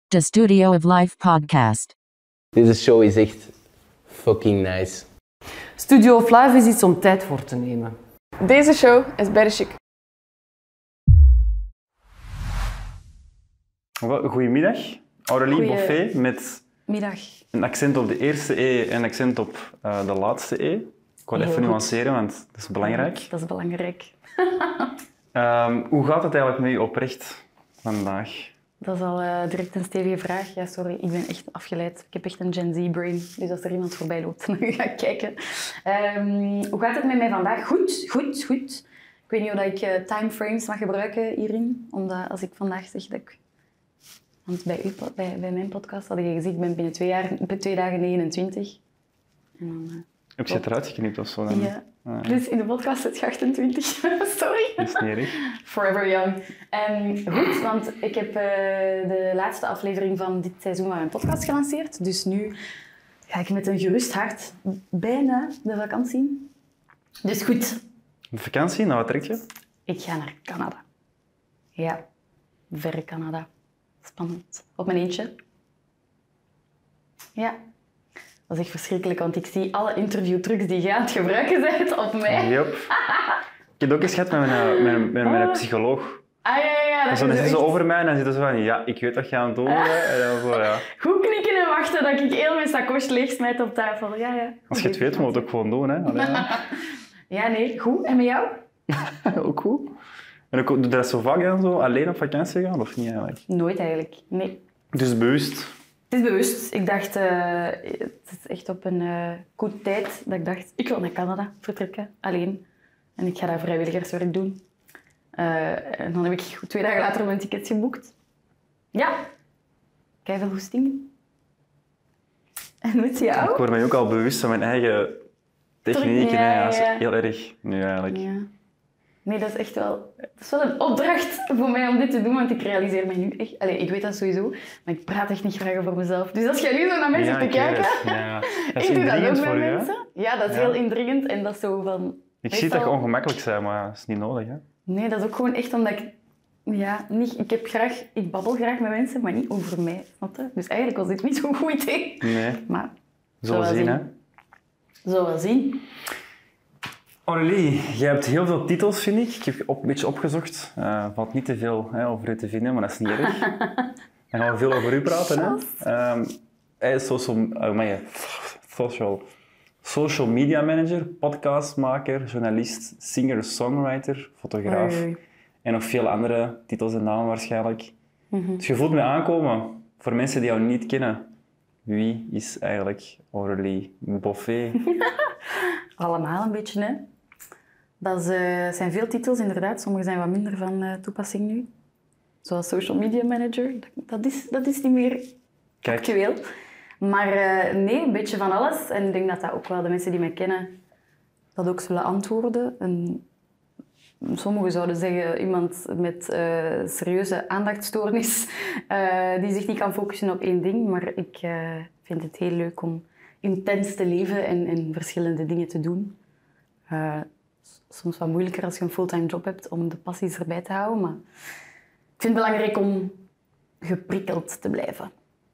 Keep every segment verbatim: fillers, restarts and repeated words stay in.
De Studio of Life podcast. Deze show is echt fucking nice. Studio of Life is iets om tijd voor te nemen. Deze show is bij de chic. Goedemiddag, Aurélie Goeie... Boffet met Middag. een accent op de eerste E en een accent op uh, de laatste E. Ik wil even nuanceren, want dat is belangrijk. Ja, dat is belangrijk. um, hoe gaat het eigenlijk met je oprecht vandaag? Dat is al uh, direct een stevige vraag. Ja, sorry, ik ben echt afgeleid. Ik heb echt een Gen Z-brain. Dus als er iemand voorbij loopt, dan ga ik kijken. Um, hoe gaat het met mij vandaag? Goed, goed, goed. Ik weet niet of ik uh, timeframes mag gebruiken hierin. Omdat als ik vandaag zeg dat ik... Want bij, u, bij, bij mijn podcast had je gezegd, ik ben binnen twee, jaar, twee dagen negenentwintig. En dan, uh, heb je het eruit geknipt of zo? Dan? Ja. Ah. Dus in de podcast zit je achtentwintig. Sorry. Dat is niet erg. Forever young. Um, goed, want ik heb uh, de laatste aflevering van dit seizoen van mijn podcast gelanceerd. Dus nu ga ik met een gerust hart bijna de vakantie. Dus goed. De vakantie, nou wat trek je? Ik ga naar Canada. Ja, verre Canada. Spannend. Op mijn eentje. Ja. Dat is echt verschrikkelijk, want ik zie alle interviewtrucs die je aan het gebruiken bent op mij. Yep. Ik heb ook eens gehad met mijn, met, met mijn psycholoog. Ah ja, ja, ja. Dat Dat dan is zit ze echt... over mij en dan zit ze zo van, ja, ik weet wat je aan het doen bent. En dan zo, ja. Goed knikken en wachten dat ik heel mijn sacoche leeg smijt op tafel. Ja, ja. Als je het weet, moet je het ook gewoon doen. Hè. Allee, ja. Ja, nee. Goed. En met jou? Ook goed. En ook, doe je dat zo vaak dan zo alleen op vakantie gaan, of niet eigenlijk? Nooit eigenlijk. Nee. Dus bewust? Het is bewust. Ik dacht, uh, het is echt op een uh, goede tijd dat ik dacht, ik wil naar Canada vertrekken, alleen. En ik ga daar vrijwilligerswerk doen. Uh, en dan heb ik twee dagen later mijn tickets geboekt. Ja. Kijk veel goesting. En met jou? Ik word mij ook al bewust van mijn eigen technieken. Ja, ja, ja. Heel erg nu eigenlijk. Ja. Nee, dat is echt wel... Dat is wel een opdracht voor mij om dit te doen, want ik realiseer mij nu echt... Allee, ik weet dat sowieso, maar ik praat echt niet graag over mezelf. Dus als jij nu zo naar mij zit te kijken... Ja, dat is ik doe dat ook indringend bij voor u, mensen. Ja, dat is Ja. heel indringend en dat is zo van... Ik zie dat je ongemakkelijk bent, maar dat is niet nodig. Hè? Nee, dat is ook gewoon echt omdat ik... Ja, niet, ik, heb graag, ik babbel graag met mensen, maar niet over mij. Snap je? Dus eigenlijk was dit niet zo'n goed idee. Nee. Maar... Zullen we zien, hè? Zullen we zien. Aurélie, jij hebt heel veel titels, vind ik. Ik heb op, een beetje opgezocht. Er uh, valt niet te veel hè, over u te vinden, maar dat is niet erg. Dan gaan we veel over u praten. Hè. Um, hij is social, uh, maar ja, social, social media manager, podcastmaker, journalist, singer-songwriter, fotograaf. Oei, oei. En nog veel andere titels en namen waarschijnlijk. Mm-hmm. Dus je voelt me aankomen. Voor mensen die jou niet kennen, wie is eigenlijk Aurélie Boffet? Allemaal een beetje, hè. Dat is, uh, zijn veel titels, inderdaad. Sommige zijn wat minder van uh, toepassing nu. Zoals social media manager. Dat is, dat is niet meer Kijk. actueel. Maar uh, nee, een beetje van alles. En ik denk dat dat ook wel de mensen die mij kennen dat ook zullen antwoorden. En sommigen zouden zeggen iemand met uh, serieuze aandachtstoornis uh, die zich niet kan focussen op één ding. Maar ik uh, vind het heel leuk om intens te leven en, en verschillende dingen te doen. Uh, soms wat moeilijker als je een fulltime job hebt om de passies erbij te houden. Maar ik vind het belangrijk om geprikkeld te blijven.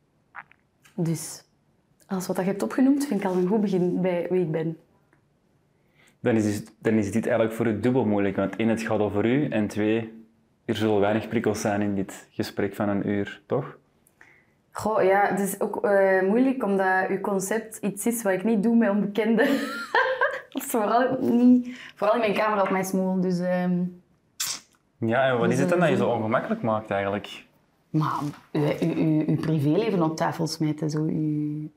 Dus alles wat je hebt opgenoemd vind ik al een goed begin bij wie ik ben. Dan is, dan is dit eigenlijk voor u dubbel moeilijk. Want één, het gaat over u. En twee, er zullen weinig prikkels zijn in dit gesprek van een uur, toch? Goh, ja, het is ook uh, moeilijk omdat uw concept iets is wat ik niet doe met onbekenden. Dat is vooral, niet, vooral in mijn kamer op mijn smoel. Dus, um... Ja, en wat is het dan dat je zo ongemakkelijk maakt eigenlijk? Maar uw, uw, uw privéleven op tafel smijten. Zo, uw...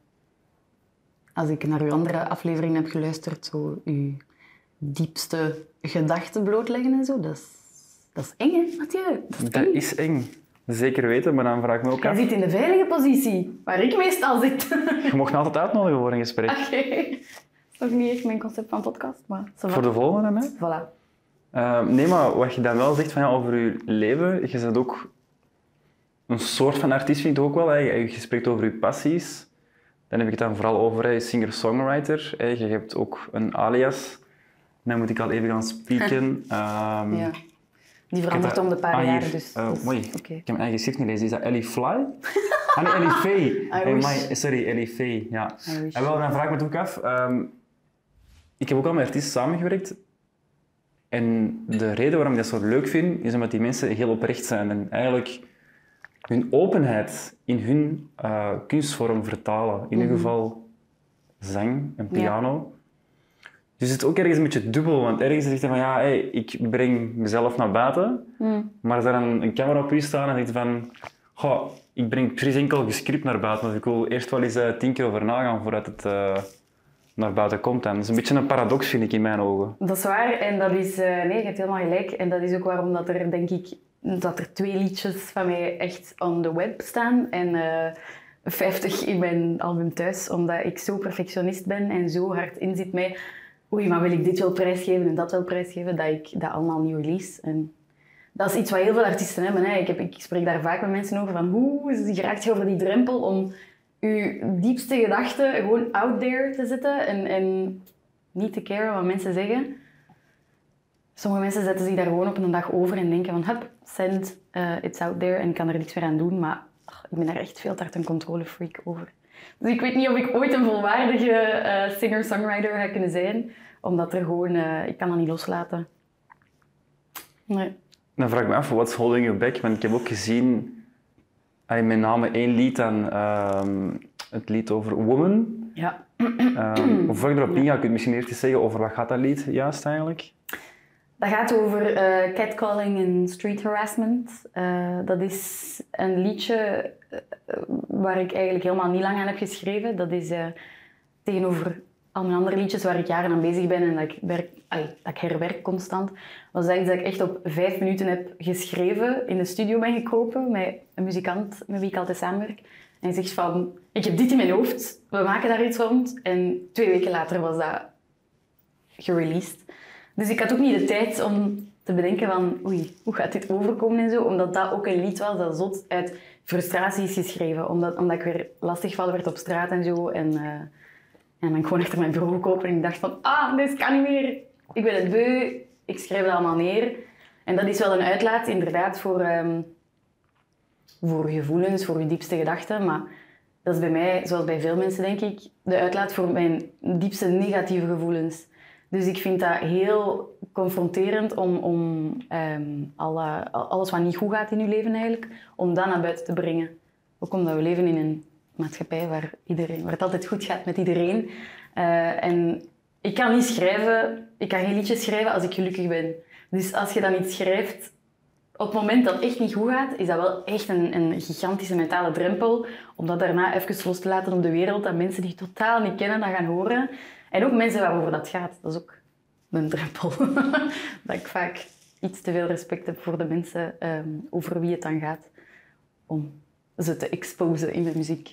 Als ik naar uw andere aflevering heb geluisterd, zo uw diepste gedachten blootleggen en zo, dat is, dat is eng, hè, Mathieu? Dat is Dat eng. is eng. Zeker weten, maar dan vraag ik me ook Jij af... zit in de veilige positie, waar ik meestal zit. Je mocht me altijd uitnodigen voor een gesprek. Oké. Okay. Dat is ook niet echt mijn concept van podcast, maar... Voor de volgende, hè? Voilà. Uh, nee, maar wat je dan wel zegt van, ja, over je leven, je bent ook een soort van artiest, vind ik ook wel. Hè. Je, je spreekt over je passies. Dan heb ik het dan vooral over hè, singer-songwriter. Hè. Je hebt ook een alias. Dan moet ik al even gaan spieken. Um, Ja. Die verandert om de paar ah, jaar, hier. dus... Uh, dus mooi, okay. Ik heb mijn eigen schrift niet gelezen. Is dat Ellie Fly? Ah nee, Ellie Faye. Hey, my, sorry, Ellie Faye. Ja. En wel, dan vraag ik me ook af. Um, ik heb ook al met artiesten samengewerkt. En de reden waarom ik dat zo leuk vind, is omdat die mensen heel oprecht zijn. En eigenlijk hun openheid in hun uh, kunstvorm vertalen. In mm-hmm. ieder geval zang en piano. Ja. Dus het is ook ergens een beetje dubbel, want ergens zegt hij van ja, hey, ik breng mezelf naar buiten, mm. maar als er dan een camera op je staat, dan zegt hij van goh, ik breng precies enkel gescript naar buiten, want ik wil eerst wel eens uh, tien keer over nagaan voordat het uh, naar buiten komt. En dat is een beetje een paradox, vind ik, in mijn ogen. Dat is waar, en dat is, uh, nee, je hebt helemaal gelijk. En dat is ook waarom dat er, denk ik, dat er twee liedjes van mij echt on the web staan en uh, vijftig in mijn album thuis, omdat ik zo perfectionist ben en zo hard in zit mij. Oei, maar wil ik dit wel prijsgeven en dat wel prijsgeven, dat ik dat allemaal niet release. En dat is iets wat heel veel artiesten hebben. Hè. Ik, heb, ik spreek daar vaak met mensen over, van hoe geraakt je over die drempel om je diepste gedachten gewoon out there te zetten en, en niet te caren wat mensen zeggen. Sommige mensen zetten zich daar gewoon op een dag over en denken van, hup, send, uh, it's out there en ik kan er niks meer aan doen. Maar ach, ik ben daar echt veel te hard een controlefreak over. Dus ik weet niet of ik ooit een volwaardige uh, singer-songwriter ga kunnen zijn, omdat er gewoon, uh, ik kan dat niet loslaten. Nee. Dan vraag ik me af, what's holding you back? Want ik heb ook gezien, uh, met name één lied dan, uh, het lied over Woman. Ja. Uh, voor ik erop inga, kun je misschien eerst eens zeggen over wat gaat dat lied juist eigenlijk? Dat gaat over uh, catcalling en street harassment. Uh, dat is een liedje uh, waar ik eigenlijk helemaal niet lang aan heb geschreven. Dat is uh, tegenover al mijn andere liedjes waar ik jaren aan bezig ben en dat ik, werk, allee, dat ik herwerk constant. Was dat iets dat ik echt op vijf minuten heb geschreven, in de studio ben gekropen met een muzikant met wie ik altijd samenwerk. En hij zegt van, ik heb dit in mijn hoofd, we maken daar iets rond. En twee weken later was dat gereleased. Dus ik had ook niet de tijd om te bedenken van, oei, hoe gaat dit overkomen en zo. Omdat dat ook een lied was dat zot uit frustratie is geschreven. Omdat, omdat ik weer lastiggevallen werd op straat en zo. En, uh, en dan gewoon achter mijn bureau gekropen en ik dacht van, ah, dit kan niet meer. Ik ben het beu. Ik schrijf het allemaal neer. En dat is wel een uitlaat, inderdaad, voor, um, voor gevoelens, voor je diepste gedachten. Maar dat is bij mij, zoals bij veel mensen denk ik, de uitlaat voor mijn diepste negatieve gevoelens. Dus ik vind dat heel confronterend om, om um, alle, alles wat niet goed gaat in je leven eigenlijk, om dat naar buiten te brengen. Ook omdat we leven in een maatschappij waar, iedereen, waar het altijd goed gaat met iedereen. Uh, en ik kan niet schrijven, ik kan geen liedjes schrijven als ik gelukkig ben. Dus als je dan iets schrijft, op het moment dat het echt niet goed gaat, is dat wel echt een, een gigantische mentale drempel. Om dat daarna even los te laten op de wereld, dat mensen die je totaal niet kennen, dat gaan horen. En ook mensen waarover dat gaat, dat is ook een drempel. Dat ik vaak iets te veel respect heb voor de mensen um, over wie het dan gaat, om ze te exposen in de muziek.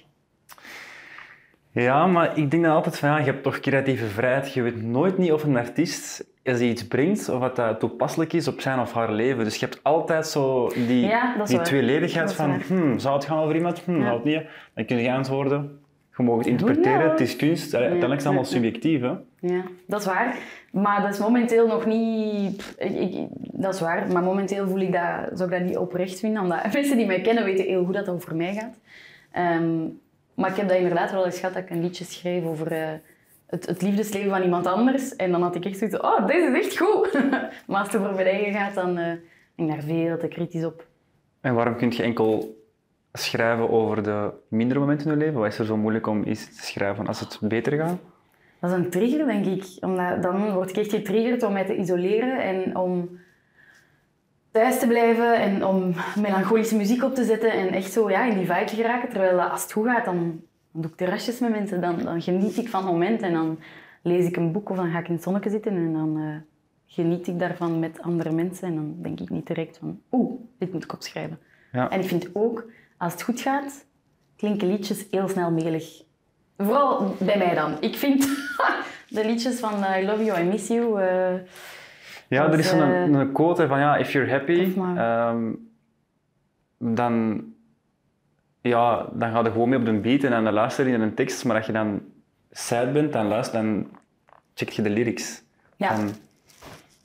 Ja, maar ik denk dan altijd van, ja, je hebt toch creatieve vrijheid. Je weet nooit niet of een artiest, als hij iets brengt, of wat dat toepasselijk is op zijn of haar leven. Dus je hebt altijd zo die, ja, die tweeledigheid van, hmm, zou het gaan over iemand? Hmm, ja. Zou het niet? Dan kun je antwoorden. Je mag het interpreteren, ja. Het is kunst. Uiteindelijk is het allemaal subjectief. Hè? Ja, dat is waar. Maar dat is momenteel nog niet... Ik, ik, dat is waar, maar momenteel voel ik dat, zou ik dat niet oprecht vinden. Omdat mensen die mij kennen weten heel goed dat het over mij gaat. Um, maar ik heb dat inderdaad wel eens gehad dat ik een liedje schreef over uh, het, het liefdesleven van iemand anders. En dan had ik echt zoiets van, oh, deze is echt goed. Maar als het over mijn eigen gaat, dan uh, ben ik daar veel te kritisch op. En waarom kun je enkel schrijven over de mindere momenten in je leven? Wat is er zo moeilijk om iets te schrijven als het beter gaat? Dat is een trigger, denk ik. Omdat dan word ik echt getriggerd om mij te isoleren en om thuis te blijven en om melancholische muziek op te zetten en echt zo ja, in die vibe te geraken. Terwijl als het goed gaat, dan, dan doe ik terrasjes met mensen. Dan, dan geniet ik van het moment en dan lees ik een boek of dan ga ik in het zonnetje zitten en dan uh, geniet ik daarvan met andere mensen. En dan denk ik niet direct van, oeh, dit moet ik opschrijven. Ja. En ik vind ook, als het goed gaat, klinken liedjes heel snel melig. Vooral bij mij dan. Ik vind de liedjes van uh, I Love You, I Miss You... Uh, ja, als, er is zo'n uh, een quote van, ja, if you're happy, um, dan, ja, dan ga je gewoon mee op de beat en dan luister je naar een tekst. Maar als je dan sad bent, dan luister, dan check je de lyrics. Ja. Dan,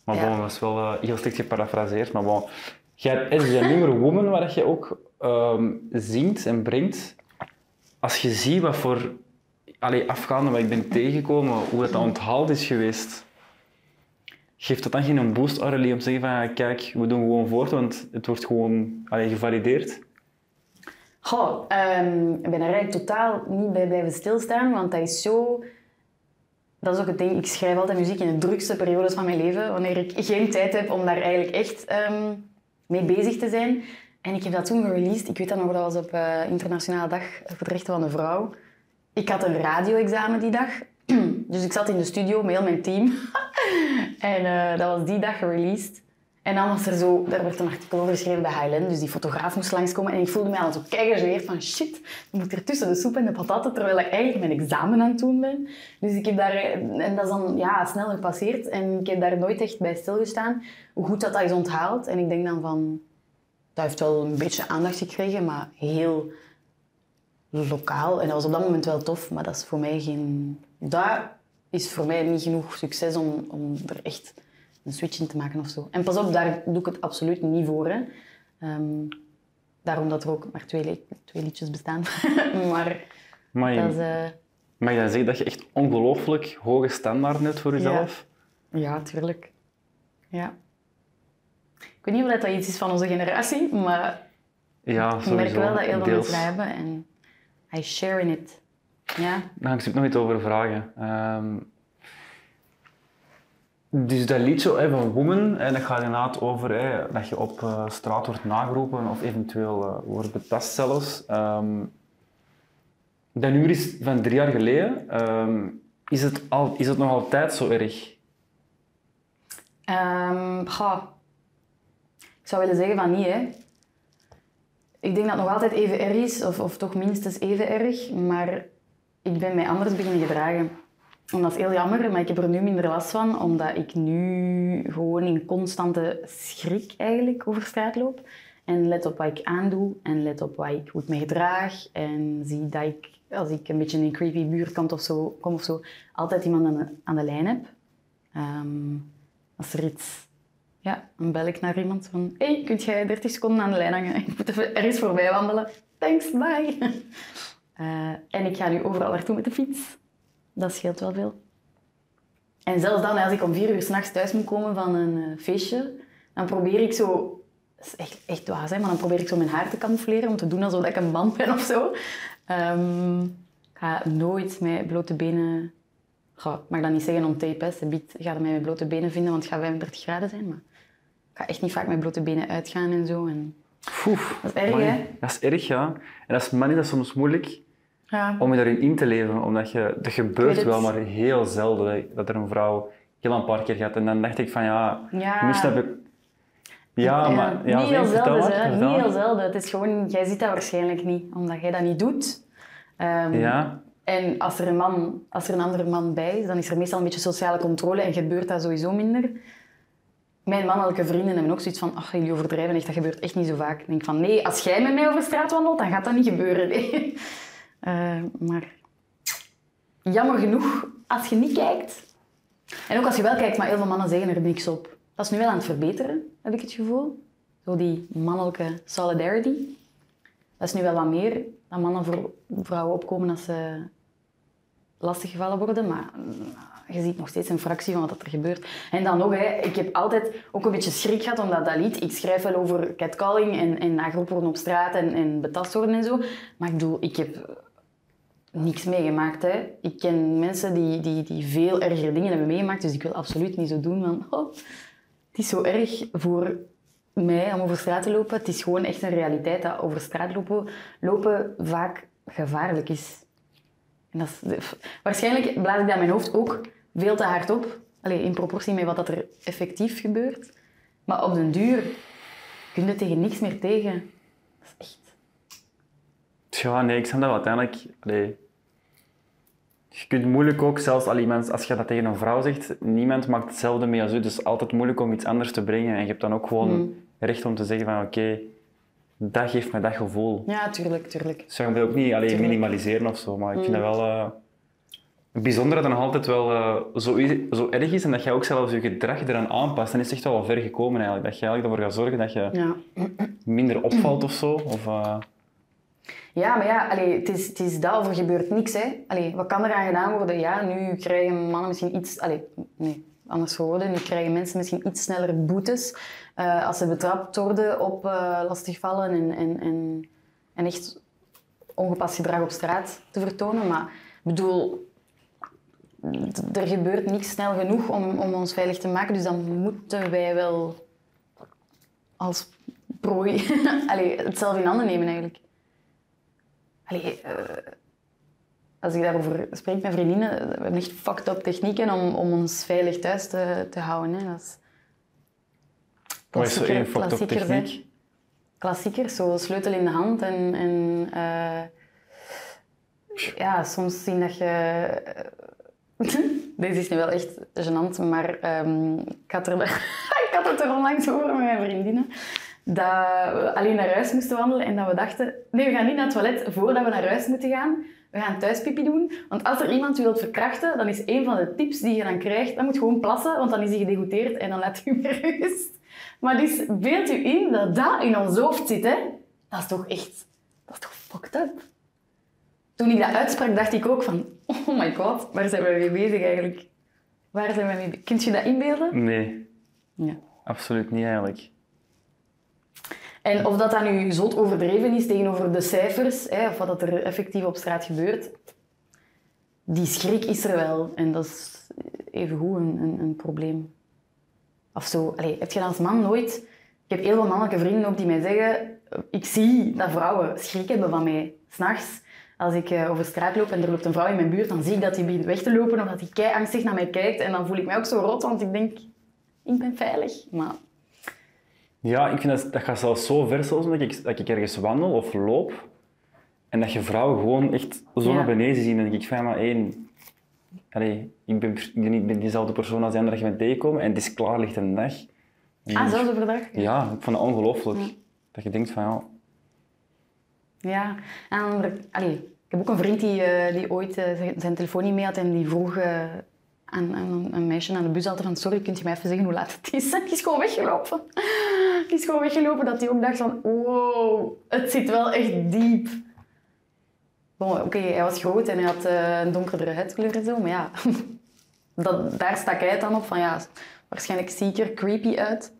Maar Ja. bon, dat is wel uh, heel strikt geparafraseerd. Maar bon, jij hebt een nummer Woman waar je ook um, zingt en brengt. Als je ziet wat voor allee, Afghanen wat ik ben tegengekomen, hoe dat onthaald is geweest, geeft dat dan geen boost, Aurélie, om te zeggen van kijk, we doen gewoon voort, want het wordt gewoon allee, gevalideerd? Goh, um, ik ben er eigenlijk totaal niet bij blijven stilstaan, want dat is zo... Dat is ook het ding, ik schrijf altijd muziek in de drukste periodes van mijn leven, wanneer ik geen tijd heb om daar eigenlijk echt um, mee bezig te zijn. En ik heb dat toen gereleased, ik weet dat nog, dat was op uh, Internationale Dag voor de Rechten van de Vrouw. Ik had een radio-examen die dag, dus ik zat in de studio met heel mijn team. en uh, dat was die dag gereleased. En dan was er zo, daar werd een artikel over geschreven bij Highland, dus die fotograaf moest langskomen. En ik voelde mij al zo keigegeneerd van shit, ik moet er tussen de soep en de patatten, terwijl ik eigenlijk mijn examen aan het doen ben. Dus ik heb daar, en dat is dan ja, snel gepasseerd. En ik heb daar nooit echt bij stilgestaan, hoe goed dat, dat is onthaald. En ik denk dan van, dat heeft wel een beetje aandacht gekregen, maar heel lokaal. En dat was op dat moment wel tof, maar dat is voor mij geen... Dat is voor mij niet genoeg succes om, om er echt een switch in te maken of zo. En pas op, daar doe ik het absoluut niet voor. Hè. Um, daarom dat er ook maar twee, li- twee liedjes bestaan. maar Maar je, dat is... Uh... mag je dan zeggen dat je echt ongelooflijk hoge standaarden hebt voor jezelf? Ja, ja tuurlijk. Ja. Ik weet niet of dat iets is van onze generatie, maar ja, ik merk wel dat heel veel deels. mensen dat hebben. En I share in it. Ja. Daar ga ik nog iets over vragen. Um, dus dat liedje hè, van Woman, hè, dat gaat inderdaad over hè, dat je op uh, straat wordt nageroepen of eventueel uh, wordt betast zelfs. Um, dat nummer is van drie jaar geleden. Um, is, het al, is het nog altijd zo erg? Um, goh. Ik zou willen zeggen van niet, hè. Ik denk dat het nog altijd even erg is, of, of toch minstens even erg, maar ik ben mij anders beginnen gedragen. En dat is heel jammer, maar ik heb er nu minder last van, omdat ik nu gewoon in constante schrik eigenlijk over straat loop. En let op wat ik aandoe en let op wat ik, hoe ik me gedraag. En zie dat ik, als ik een beetje in een creepy buurt kom of zo, kom of zo altijd iemand aan de, aan de lijn heb. Um, als er iets... Ja, dan bel ik naar iemand van... Hé, hey, kunt jij dertig seconden aan de lijn hangen? Ik moet even ergens voorbij wandelen. Thanks, bye. Uh, en ik ga nu overal naartoe met de fiets. Dat scheelt wel veel. En zelfs dan, als ik om vier uur 's nachts thuis moet komen van een uh, feestje, dan probeer ik zo... Dat is echt, echt dwaas, hè, maar dan probeer ik zo mijn haar te camoufleren om te doen alsof ik een man ben of zo. Um, ik ga nooit met blote benen... Goh, ik mag dat niet zeggen on tape, hè. Subiet gaat mij met blote benen vinden, want het gaat vijfendertig graden zijn. Maar ik ga echt niet vaak met blote benen uitgaan en zo. En... Oef, dat is erg, man, hè? Dat is erg, ja. En dat is, man, dat is soms moeilijk Ja. om je daarin in te leven. Omdat je... Dat gebeurt het. wel, maar heel zelden dat er een vrouw heel een paar keer gaat. En dan dacht ik van, ja, Ja. nu snap ik... Ja, Ja, maar... Ja, niet zeg, heel vertel zelden, maar, hè. vertel Niet heel maar. zelden. Het is gewoon, jij ziet dat waarschijnlijk niet, omdat jij dat niet doet. Um, Ja. En als er, een man, als er een andere man bij is, dan is er meestal een beetje sociale controle en gebeurt dat sowieso minder. Mijn mannelijke vrienden hebben ook zoiets van, ach, jullie overdrijven echt, dat gebeurt echt niet zo vaak. Ik denk van, nee, als jij met mij over straat wandelt, dan gaat dat niet gebeuren. Nee. Uh, maar jammer genoeg, als je niet kijkt, en ook als je wel kijkt, maar heel veel mannen zeggen er niks op. Dat is nu wel aan het verbeteren, heb ik het gevoel. Zo die mannelijke solidarity. Dat is nu wel wat meer, dat mannen voor vrouwen opkomen als ze lastiggevallen worden, maar je ziet nog steeds een fractie van wat er gebeurt. En dan nog, hè, ik heb altijd ook een beetje schrik gehad, omdat dat lied, ik schrijf wel over catcalling en, en nageroepen worden op straat en, en betast worden en zo, maar ik bedoel, ik heb niks meegemaakt. Hè. Ik ken mensen die, die, die veel ergere dingen hebben meegemaakt, dus ik wil absoluut niet zo doen van, oh, het is zo erg voor mij om over straat te lopen. Het is gewoon echt een realiteit dat over straat lopen, lopen vaak gevaarlijk is. En dat is, waarschijnlijk blaas ik dat in mijn hoofd ook veel te hard op. Allee, in proportie met wat dat er effectief gebeurt. Maar op den duur kun je tegen niks meer tegen. Dat is echt... Ja, nee, ik snap dat uiteindelijk... Allee, je kunt moeilijk ook, zelfs al iemand, als je dat tegen een vrouw zegt, niemand maakt hetzelfde mee als u. Dus het is altijd moeilijk om iets anders te brengen. En je hebt dan ook gewoon mm. recht om te zeggen van, oké, okay, dat geeft me dat gevoel. Ja, tuurlijk, tuurlijk. Dus je moet ook niet alleen minimaliseren of zo, maar ik vind mm. dat wel... Uh, Het bijzondere dat nog altijd wel uh, zo, zo erg is en dat jij ook zelfs je gedrag eraan aanpast, dan is het echt wel ver gekomen eigenlijk. Dat je eigenlijk ervoor gaat zorgen dat je Ja. minder opvalt of zo. Of, uh... Ja, maar ja, allee, het, is, het is dat of er gebeurt niks. Hè. Allee, wat kan er aan gedaan worden? Ja, nu krijgen mannen misschien iets... Allee, nee, anders geworden. Nu krijgen mensen misschien iets sneller boetes uh, als ze betrapt worden op uh, lastigvallen en, en, en, en echt ongepast gedrag op straat te vertonen. Maar ik bedoel, er gebeurt niks snel genoeg om, om ons veilig te maken, dus dan moeten wij wel als prooi allee, het zelf in handen nemen eigenlijk. Allee, uh, als ik daarover spreek met vriendinnen, we hebben echt fucked up technieken om, om ons veilig thuis te, te houden. Hè. Dat is Wat is zo één fucked up techniek? Klassiekers, zo sleutel in de hand en... en uh, ja, soms zien dat je... Deze is nu wel echt gênant, maar um, ik, had er, ik had het er onlangs over met mijn vriendinnen. Dat we alleen naar huis moesten wandelen en dat we dachten... Nee, we gaan niet naar het toilet voordat we naar huis moeten gaan. We gaan thuis pipi doen. Want als er iemand wilt verkrachten, dan is een van de tips die je dan krijgt... Dan moet je gewoon plassen, want dan is hij gedegoûteerd en dan laat je meer rust. Maar dus beeld u in dat dat in ons hoofd zit, hè. Dat is toch echt... Dat is toch fucked up? Toen ik dat uitsprak, dacht ik ook van... Oh my god, waar zijn we mee bezig eigenlijk? Waar zijn we mee bezig? Kunt je dat inbeelden? Nee. Ja. Absoluut niet eigenlijk. En of dat dan nu zot overdreven is tegenover de cijfers, hè, of wat er effectief op straat gebeurt, die schrik is er wel. En dat is evengoed een, een, een probleem. Of zo. Allee, heb je dan als man nooit... Ik heb heel veel mannelijke vrienden ook die mij zeggen... Ik zie dat vrouwen schrik hebben van mij. 's Nachts, als ik uh, over straat loop en er loopt een vrouw in mijn buurt, dan zie ik dat die begint weg te lopen of dat die kei angstig naar mij kijkt. En dan voel ik mij ook zo rot, want ik denk... Ik ben veilig, maar... Ja, ik vind dat, dat gaat zelfs zo ver zelfs, dat ik, dat ik ergens wandel of loop en dat je vrouwen gewoon echt zo Ja. naar beneden zien. En dan denk ik van, ja, maar één... Allee, ik ben, ik ben niet ben diezelfde persoon als die andere dat je bent tegenkomen en het is klaar, ligt een dag. En Ah, zelfs overdag? Ja, ik vond het ongelooflijk. Ja. Dat je denkt van, ja... Ja, en allee, ik heb ook een vriend die, uh, die ooit uh, zijn telefoon niet mee had en die vroeg uh, aan, aan een meisje aan de bus altijd van sorry, kunt je mij even zeggen hoe laat het is? Die is gewoon weggelopen. Die is gewoon weggelopen dat hij ook dacht van wow, het zit wel echt diep. Bon, Oké, okay, hij was groot en hij had uh, een donkerdere huidskleur en zo, maar ja, dat, daar stak hij het dan op van ja, waarschijnlijk zie ik er creepy uit.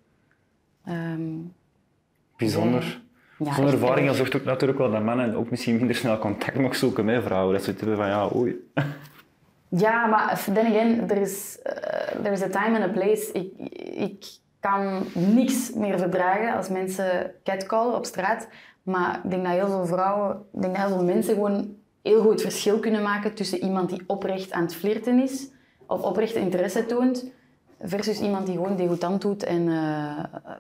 Um, Bijzonder. Ja, Zo'n echt ervaring erg. zorgt ook natuurlijk wel dat mannen ook misschien minder snel contact nog zoeken met vrouwen. Dat ze hebben van, ja, oei. Ja, maar then again, er is uh, there is a time and a place. Ik, ik kan niks meer verdragen als mensen catcallen op straat. Maar ik denk dat heel veel vrouwen, ik denk dat heel veel mensen gewoon heel goed het verschil kunnen maken tussen iemand die oprecht aan het flirten is, of oprecht interesse toont, versus iemand die gewoon degoutant doet en uh,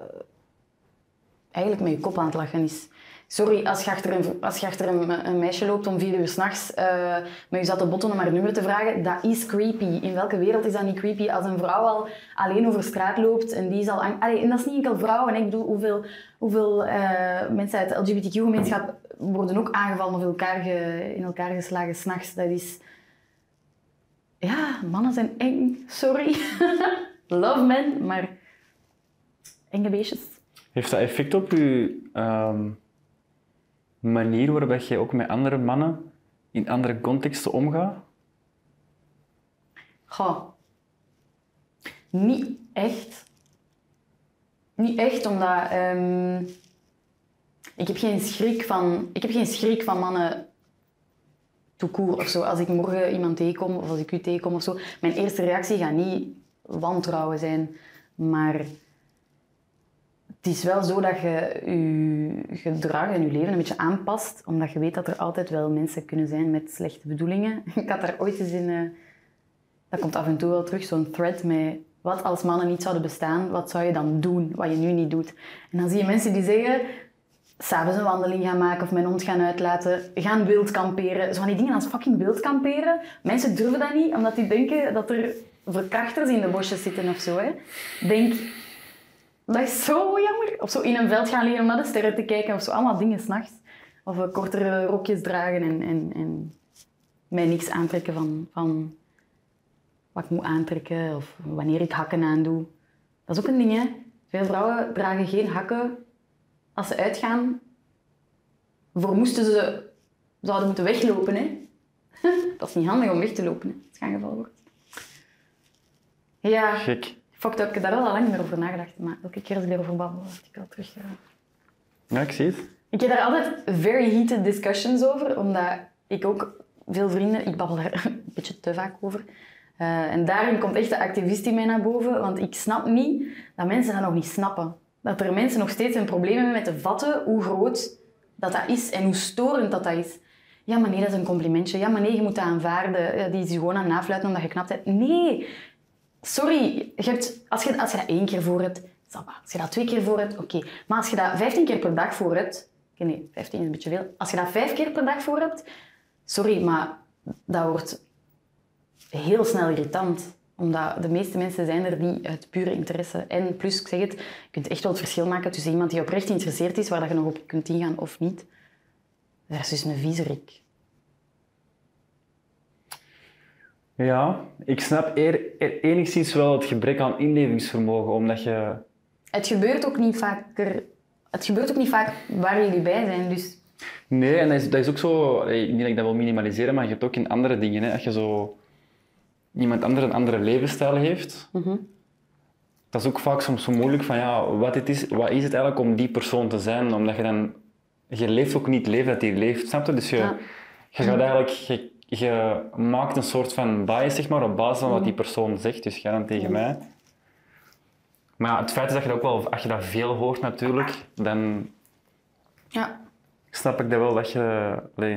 eigenlijk met je kop aan het lachen is. Sorry, als je achter een, als je achter een, een meisje loopt om vier uur s'nachts uh, met je zatte botten om haar nummer te vragen, dat is creepy. In welke wereld is dat niet creepy als een vrouw al alleen over straat loopt en die is al... Allee, en dat is niet enkel vrouwen. Ik bedoel, hoeveel, hoeveel uh, mensen uit de L G B T Q-gemeenschap worden ook aangevallen of elkaar ge, in elkaar geslagen s'nachts. Dat is... Ja, mannen zijn eng. Sorry. Love men, maar enge beestjes. Heeft dat effect op je um, manier waarop je ook met andere mannen in andere contexten omgaat? Goh. Niet echt. Niet echt, omdat um, ik heb geen schrik van, ik heb geen schrik van mannen tout court of zo. Als ik morgen iemand tegenkom of als ik u tegenkom of zo, mijn eerste reactie gaat niet wantrouwen zijn, maar het is wel zo dat je je gedrag en je leven een beetje aanpast, omdat je weet dat er altijd wel mensen kunnen zijn met slechte bedoelingen. Ik had daar ooit eens in, uh, dat komt af en toe wel terug, zo'n thread met wat als mannen niet zouden bestaan, wat zou je dan doen, wat je nu niet doet. En dan zie je mensen die zeggen, s'avonds een wandeling gaan maken of mijn hond gaan uitlaten, gaan wild kamperen. Zo van die dingen als fucking wild kamperen. Mensen durven dat niet, omdat die denken dat er verkrachters in de bosjes zitten of zo. Hè. Denk... Dat is zo jammer. Of zo in een veld gaan liggen om naar de sterren te kijken. Of zo, allemaal dingen s'nachts. Of uh, kortere rokjes dragen en, en, en mij niks aantrekken van, van wat ik moet aantrekken of wanneer ik hakken aandoe. Dat is ook een ding, hè. Veel vrouwen dragen geen hakken als ze uitgaan. Voor moesten ze zouden moeten weglopen, hè. Dat is niet handig om weg te lopen, hè, als het aangevallen wordt. Ja, Gek. fuck, ik heb daar al lang meer over nagedacht, maar elke keer als ik erover babbel, word ik al terug. Ja. Ja, ik zie het. Ik heb daar altijd very heated discussions over, omdat ik ook veel vrienden, ik babbel daar een beetje te vaak over. Uh, en daarin komt echt de activist in mij naar boven, want ik snap niet dat mensen dat nog niet snappen. Dat er mensen nog steeds een probleem hebben met te vatten hoe groot dat, dat is en hoe storend dat, dat is. Ja, maar nee, dat is een complimentje. Ja, maar nee, je moet dat aanvaarden. Ja, die is je gewoon aan het nafluiten omdat je knap bent. Nee, sorry. Je hebt, als, je, als je dat één keer voor hebt, als je dat twee keer voor hebt, oké. Okay. Maar als je dat vijftien keer per dag voor hebt, okay, nee, vijftien is een beetje veel. Als je dat vijf keer per dag voor hebt, sorry, maar dat wordt heel snel irritant. Omdat de meeste mensen zijn er die uit pure interesse. En plus, ik zeg het, je kunt echt wel het verschil maken tussen iemand die oprecht geïnteresseerd is, waar dat je nog op kunt ingaan of niet, versus een viezerik. Ja, ik snap eer, eer, enigszins wel het gebrek aan inlevingsvermogen, omdat je... Het gebeurt ook niet vaker... Het gebeurt ook niet vaak waar jullie bij zijn, dus... Nee, en dat is, dat is ook zo... Niet dat ik dat wil minimaliseren, maar je hebt ook in andere dingen, hè, als je zo... Iemand anders een andere levensstijl heeft, Mm-hmm. dat is ook vaak soms zo moeilijk van, ja, wat, het is, wat is het eigenlijk om die persoon te zijn? Omdat je dan... Je leeft ook niet het leven dat hij leeft, snap je? Dus je, Ja. je gaat eigenlijk... Je, je maakt een soort van bias, zeg maar, op basis van wat die persoon zegt. Dus ga dan tegen mij. Maar ja, het feit is dat je dat ook wel... Als je dat veel hoort natuurlijk, dan Ja. snap ik dat wel dat je... Allee,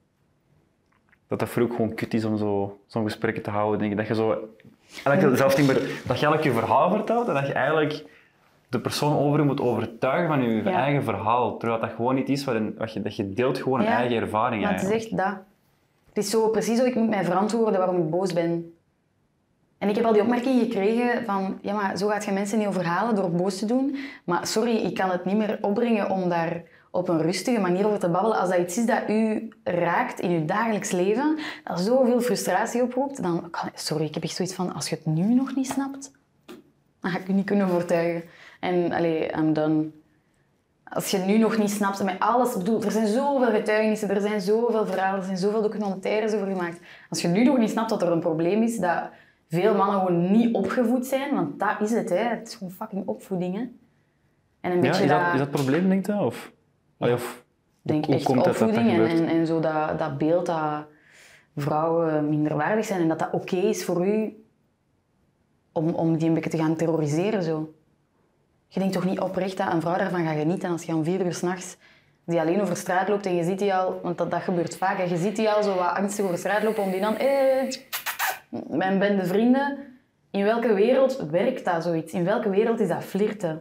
dat dat voor ook gewoon kut is om zo, zo'n gesprekken te houden. Denk ik. Dat je zo... En dat je zelfs niet meer... Dat je eigenlijk je verhaal vertelt en dat je eigenlijk de persoon over je moet overtuigen van je Ja. eigen verhaal. Terwijl dat gewoon niet is wat, een, wat je... Dat je deelt gewoon een Ja, eigen ervaring Maar het is eigenlijk. echt dat. Het is zo precies zo, ik moet mij verantwoorden waarom ik boos ben. En ik heb al die opmerking gekregen van, ja, maar zo gaat je mensen niet overhalen door boos te doen. Maar sorry, ik kan het niet meer opbrengen om daar op een rustige manier over te babbelen. Als dat iets is dat u raakt in uw dagelijks leven, dat zoveel frustratie oproept, dan kan... Sorry, ik heb echt zoiets van, als je het nu nog niet snapt, dan ga ik u niet kunnen overtuigen. En, allee, I'm done. Als je nu nog niet snapt, met alles, bedoel, er zijn zoveel getuigenissen, er zijn zoveel verhalen, er zijn zoveel documentaires over gemaakt. Als je nu nog niet snapt dat er een probleem is, dat veel mannen gewoon niet opgevoed zijn, want dat is het, hè. Het is gewoon fucking opvoeding, hè. En een Ja, beetje is dat, dat, is dat het probleem, denk je? Of, Allee, of denk hoe echt komt het dat dat opvoeding en, gebeurt? en, en zo dat, dat beeld dat vrouwen minderwaardig zijn en dat dat oké is voor u om, om die een beetje te gaan terroriseren, zo. Je denkt toch niet oprecht dat een vrouw daarvan gaat genieten als je om vier uur 's nachts die alleen over straat loopt en je ziet die al, want dat, dat gebeurt vaak, en je ziet die al zo wat angstig over straat lopen om die dan, eh, mijn bende vrienden. In welke wereld werkt dat zoiets? In welke wereld is dat flirten?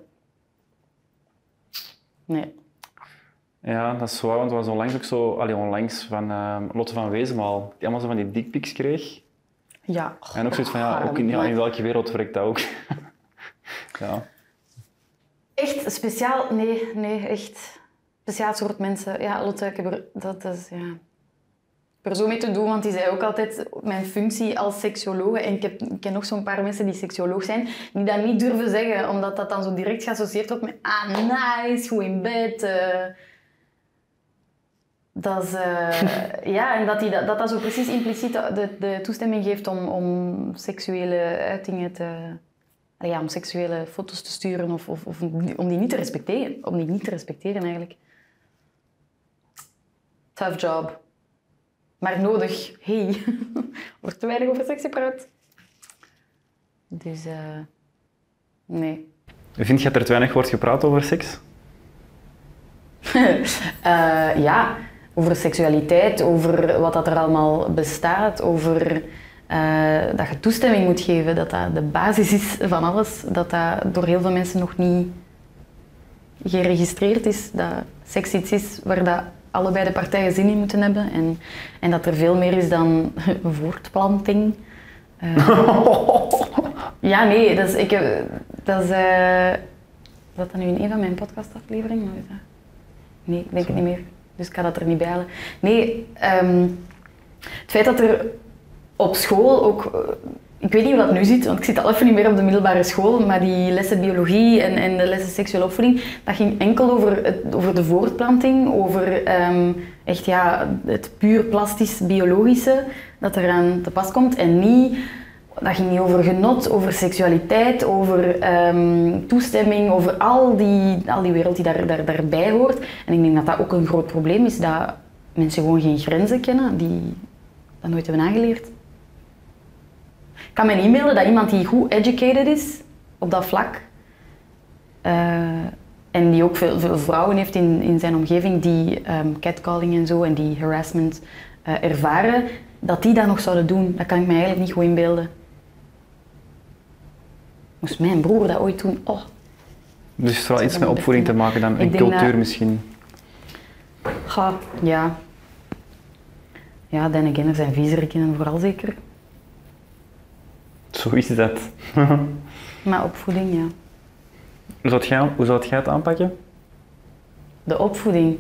Nee. Ja, dat is waar, want het was onlangs ook zo, allee, onlangs van uh, Lotte van Wezenmaal, die allemaal zo van die dickpics kreeg. Ja. En ook zoiets van, ja, ook in, ja, in welke wereld werkt dat ook? Ja. Echt speciaal? Nee, nee, echt. Speciaal soort mensen. Ja, Lotte, ik heb er, dat is, ja. Ik heb er zo mee te doen, want die zei ook altijd mijn functie als seksuoloog. En ik, heb, ik ken nog zo'n paar mensen die seksuoloog zijn, die dat niet durven zeggen, omdat dat dan zo direct geassocieerd wordt met ah, nice, goed in bed. Uh. Dat is, uh, ja, en dat, die, dat, dat dat zo precies impliciet de, de toestemming geeft om, om seksuele uitingen te... Ja, om seksuele foto's te sturen of, of, of om die niet te respecteren. Om die niet te respecteren, eigenlijk. Tough job. Maar nodig. Hey. Wordt te weinig over seks gepraat. Dus, uh, nee. Vind je dat er te weinig wordt gepraat over seks? uh, ja, over seksualiteit, over wat dat er allemaal bestaat, over... Uh, dat je toestemming moet geven, dat dat de basis is van alles, dat dat door heel veel mensen nog niet geregistreerd is, dat seks iets is waar dat allebei de partijen zin in moeten hebben en, en dat er veel meer is dan voortplanting. Uh, ja, nee, dat is, ik, dat is, uh, is dat dan nu in een van mijn podcastafleveringen? Of is dat? Nee, ik denk het niet meer, dus ik ga dat er niet bij halen. Nee, um, het feit dat er op school ook ik weet niet hoe dat nu zit, want ik zit al even niet meer op de middelbare school, maar die lessen biologie en, en de lessen seksuele opvoeding, dat ging enkel over, het, over de voortplanting, over um, echt ja, het puur plastisch biologische dat eraan te pas komt en niet, dat ging niet over genot, over seksualiteit, over um, toestemming, over al die, al die wereld die daar, daar, daarbij hoort. En ik denk dat dat ook een groot probleem is, dat mensen gewoon geen grenzen kennen, die dat nooit hebben aangeleerd. Ik kan me niet inbeelden dat iemand die goed educated is op dat vlak uh, en die ook veel, veel vrouwen heeft in, in zijn omgeving die um, catcalling en zo en die harassment uh, ervaren, dat die dat nog zouden doen. Dat kan ik me eigenlijk niet goed inbeelden. Moest mijn broer dat ooit doen? Oh. Dus het is vooral iets met opvoeding te maken dan en cultuur dat... misschien? Ga, ja. Ja, dan again, er zijn viezeriken vooral zeker. Zo is dat. Maar opvoeding, ja. Hoe zou jij, hoe zou jij het aanpakken? De opvoeding?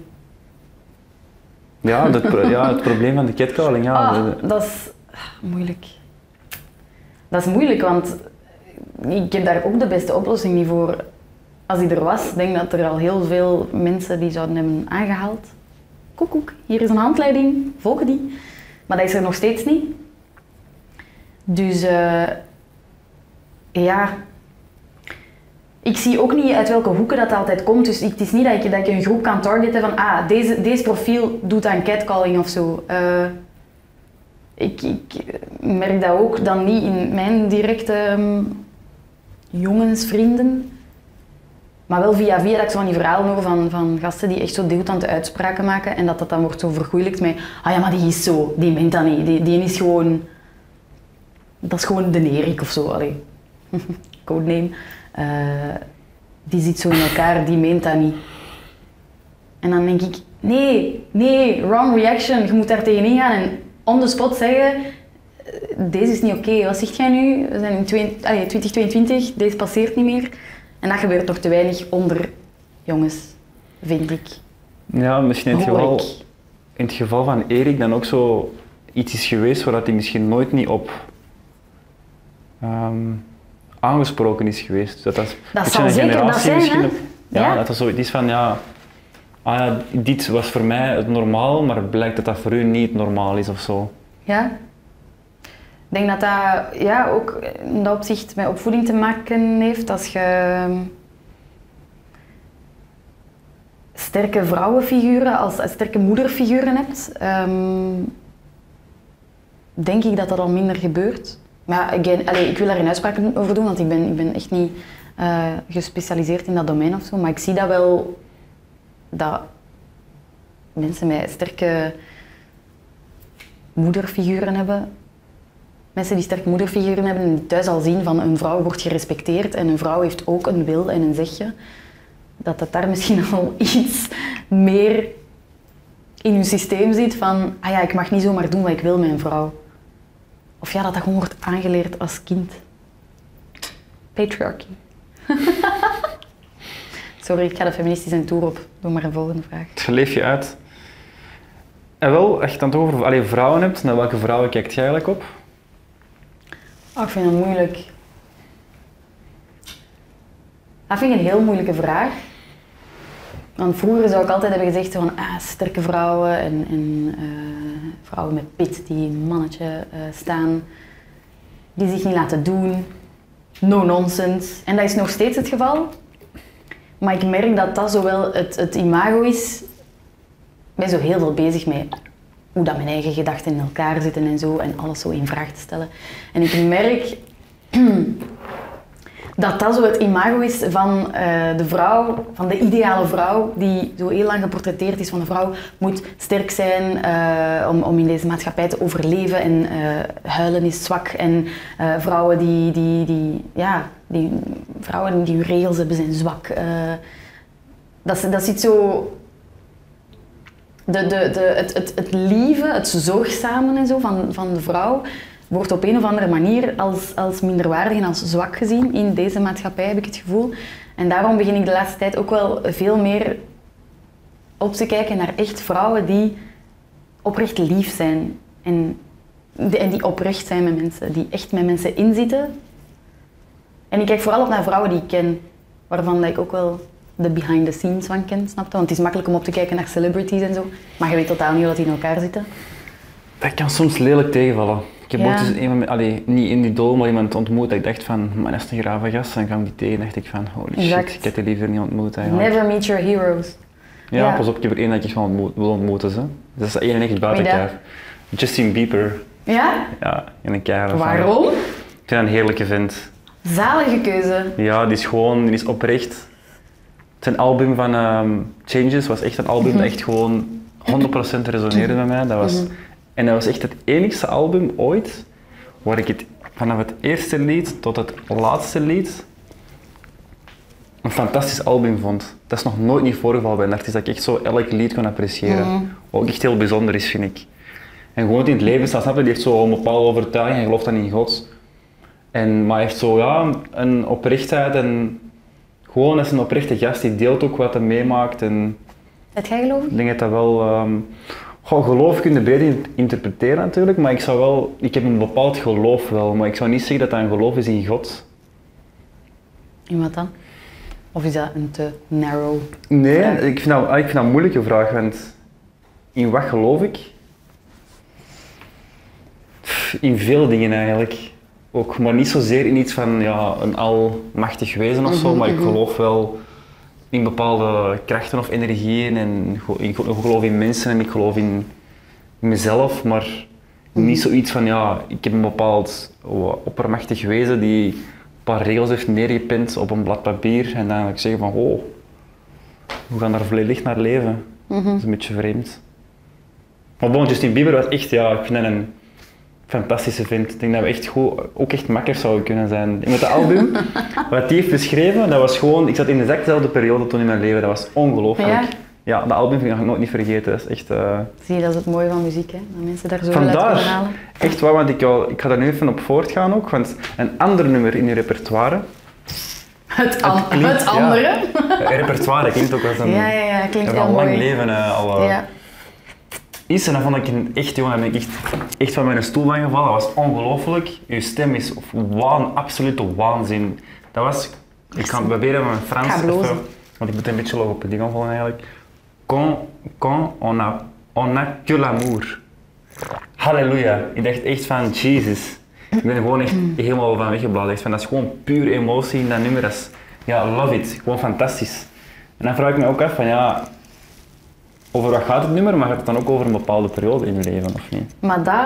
Ja, het, ja, het probleem van de catcalling. Ja. Ah, dat is moeilijk. Dat is moeilijk, want ik heb daar ook de beste oplossing niet voor. Als die er was, denk ik dat er al heel veel mensen die zouden hebben aangehaald. Koek, koek, hier is een handleiding, volg die. Maar dat is er nog steeds niet. Dus uh, ja, ik zie ook niet uit welke hoeken dat altijd komt. Dus het is niet dat ik, dat ik een groep kan targeten van ah, deze, deze profiel doet aan catcalling of zo. Uh, ik, ik merk dat ook dan niet in mijn directe um, jongensvrienden. Maar wel via via dat ik zo van die verhalen hoor van, van gasten die echt zo degoutante uitspraken maken en dat dat dan wordt zo vergoeilijkt met ah ja, maar die is zo, die meent dat niet, die, die is gewoon... Dat is gewoon de Erik of zo, allee. Codename. Uh, die zit zo in elkaar, die meent dat niet. En dan denk ik, nee, nee, wrong reaction. Je moet daar tegenin gaan en on the spot zeggen, deze is niet oké. Okay. Wat zeg jij nu? We zijn in twintig tweeëntwintig, deze passeert niet meer. En dat gebeurt nog te weinig onder jongens, vind ik. Ja, misschien in het, Hoor geval, ik. in het geval van Erik dan ook zo iets is geweest waar hij misschien nooit niet op um, aangesproken is geweest. Dat, dat, Dat een zal zeker dat zijn, misschien hè? op- ja, Ja. dat er zoiets is van, ja, ah ja, dit was voor mij het normaal, maar het blijkt dat dat voor u niet normaal is of zo. Ja. Ik denk dat dat ja, ook in dat opzicht met opvoeding te maken heeft. Als je sterke vrouwenfiguren, als sterke moederfiguren hebt, um, denk ik dat dat al minder gebeurt. Maar again, allez, ik wil daar geen uitspraken over doen, want ik ben, ik ben echt niet uh, gespecialiseerd in dat domein of zo. Maar ik zie dat wel, dat mensen met sterke moederfiguren hebben, mensen die sterke moederfiguren hebben en die thuis al zien van een vrouw wordt gerespecteerd en een vrouw heeft ook een wil en een zegje, dat dat daar misschien al iets meer in hun systeem zit van ah ja, ik mag niet zomaar doen wat ik wil met een vrouw. Of ja, dat dat gewoon wordt aangeleerd als kind. Patriarchy. Sorry, ik ga de feministische toer op. Doe maar een volgende vraag. Het leef je uit. En wel, als je het dan toch over allee, vrouwen hebt, naar welke vrouwen kijkt jij eigenlijk op? Oh, ik vind dat moeilijk. Dat vind ik een heel moeilijke vraag. Want vroeger zou ik altijd hebben gezegd van ah, sterke vrouwen en, en uh, vrouwen met pit die een mannetje uh, staan, die zich niet laten doen, no nonsense. En dat is nog steeds het geval. Maar ik merk dat dat zowel het, het imago is, ik ben zo heel veel bezig met hoe dat mijn eigen gedachten in elkaar zitten en zo en alles zo in vraag te stellen. En ik merk dat dat zo het imago is van uh, de vrouw, van de ideale vrouw, die zo heel lang geportretteerd is van de vrouw, moet sterk zijn uh, om, om in deze maatschappij te overleven en uh, huilen is zwak en uh, vrouwen die, die, die, ja, die, vrouwen die hun regels hebben zijn zwak. Uh, dat, dat zit zo... De, de, de, het, het, het lieve, het zorgzame en zo van, van de vrouw wordt op een of andere manier als, als minderwaardig en als zwak gezien in deze maatschappij, heb ik het gevoel. En daarom begin ik de laatste tijd ook wel veel meer op te kijken naar echt vrouwen die oprecht lief zijn. En die, en die oprecht zijn met mensen, die echt met mensen inzitten. En ik kijk vooral op naar vrouwen die ik ken, waarvan dat ik ook wel de behind the scenes van ken, snap je? Want het is makkelijk om op te kijken naar celebrities en zo, maar je weet totaal niet hoe dat die in elkaar zitten. Dat kan soms lelijk tegenvallen. Ik heb Ja. ook dus een, allee, niet in die doel, maar iemand ontmoet dat ik dacht van, man, dat is een grave gast. Dan kwam ik die tegen en dacht ik van, holy Exact. shit, ik heb die liever niet ontmoet eigenlijk. Never meet your heroes. Ja, Ja. pas op, ik heb er één dat ik echt wel ontmoet, wil ontmoeten. Hè. Dat is één en echt buiten Wie dat? kijf. Justin Bieber. Ja? Ja, in een keiharde fan. Waarom? Ik vind dat een heerlijke vent. Zalige keuze. Ja, die is gewoon, die is oprecht. Zijn album van um, Changes was echt een album Mhm. dat echt gewoon honderd procent resoneerde met mij. Dat was, Mhm. En dat was echt het enigste album ooit waar ik het vanaf het eerste lied tot het laatste lied een fantastisch album vond. Dat is nog nooit niet voorgevallen bij een artiest, dat ik echt zo elk lied kon appreciëren. Mhm. Wat ook echt heel bijzonder is, vind ik. En gewoon in het leven staat, snap je, die heeft zo een bepaalde overtuiging, hij gelooft dan in God. En, maar hij heeft zo ja, een oprechtheid en gewoon is een oprechte gast, die deelt ook wat hij meemaakt. En Het jij geloof? ik denk dat dat wel... Um, goh, geloof kun je breed in- interpreteren natuurlijk, maar ik zou wel... Ik heb een bepaald geloof wel, maar ik zou niet zeggen dat dat een geloof is in God. In wat dan? Of is dat een te narrow? Nee, vraag? ik vind, dat, ik vind dat een moeilijke vraag, want in wat geloof ik? Pff, in veel dingen eigenlijk. Ook, maar niet zozeer in iets van ja, een almachtig wezen of zo, Mhm, maar ik mhm. geloof wel in bepaalde krachten of energieën en go- ik geloof in mensen en ik geloof in mezelf, maar Mhm. niet zoiets van ja, ik heb een bepaald oh, oppermachtig wezen die een paar regels heeft neergepend op een blad papier en dan ga ik zeggen van oh, we gaan daar volledig naar leven. Mhm. Dat is een beetje vreemd. Maar bon, Justin Bieber was echt, ja, ik vind dat een fantastische vent. Ik denk dat we echt goed, ook echt makkers zouden kunnen zijn. Met het album, wat hij heeft beschreven, dat was gewoon, ik zat in exactzelfde periode toen in mijn leven, dat was ongelooflijk. Ja? Ja, dat album ga ik nooit niet vergeten. Dat is echt... eh, Zie je, dat is het mooie van muziek, hè? Dat mensen daar zo uit kunnen Vandaar, halen. echt waar, want ik, wou- ik ga daar nu even op voortgaan ook, want een ander nummer in je repertoire... Het, an- klinkt, het ja. andere. Ja, repertoire klinkt ook als een... Ja, ja, ja, klinkt een heel lang mooi. leven eh, al... eh, Ja. Is en dat vond ik een echt, jongen, daar ben ik echt, echt van mijn stoel van gevallen. Dat was ongelooflijk. Uw stem is waan, absolute waanzin. Dat was, ik kan proberen met mijn Frans, Ik ga blozen. even, want ik moet een beetje op het ding aanvallen eigenlijk. Quand, quand on a, on a que l'amour. Halleluja. Ik dacht echt van, Jesus. Ik ben er gewoon echt helemaal van weggebladerd. Van, dat is gewoon puur emotie in dat nummer. Dat is, ja, love it. Gewoon fantastisch. En dan vraag ik me ook af van, ja, over wat gaat het nummer, maar gaat het dan ook over een bepaalde periode in je leven, of niet? Maar dat...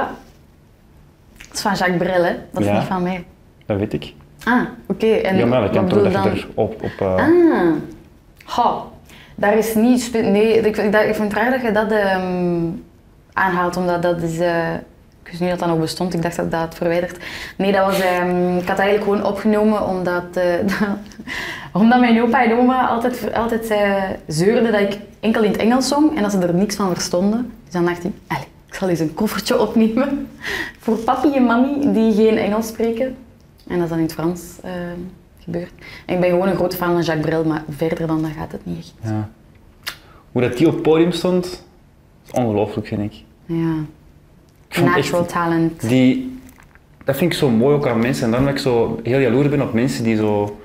Dat is van Jacques Brel, hè? Dat is Ja. niet van mij. Dat weet ik. Ah, oké. En Ja, maar dat wat kan toch bedoel dat je je dan? er op... op eh, Ah. Goh. Daar is niet... spe- Nee, ik, vind- dat, ik vind het raar dat je dat ehm, aanhaalt, omdat dat is... eh, ik wist niet dat dat nog bestond, ik dacht dat dat had verwijderd. Nee, dat was... ehm, ik had dat eigenlijk gewoon opgenomen omdat... eh, omdat mijn opa en oma altijd, altijd zei, zeurden dat ik enkel in het Engels zong en dat ze er niks van verstonden. Dus dan dacht ik, allez, ik zal eens een koffertje opnemen voor papi en mami die geen Engels spreken. En dat is dan in het Frans eh, gebeurd. En ik ben gewoon een grote fan van Jacques Brel, maar verder dan dat gaat het niet echt. ja. Hoe dat die op het podium stond, is ongelooflijk, vind ik. Ja. Ik vond Natural echt, talent. die, dat vind ik zo mooi ook aan mensen. En daarom dat ik zo heel jaloers ben op mensen die zo...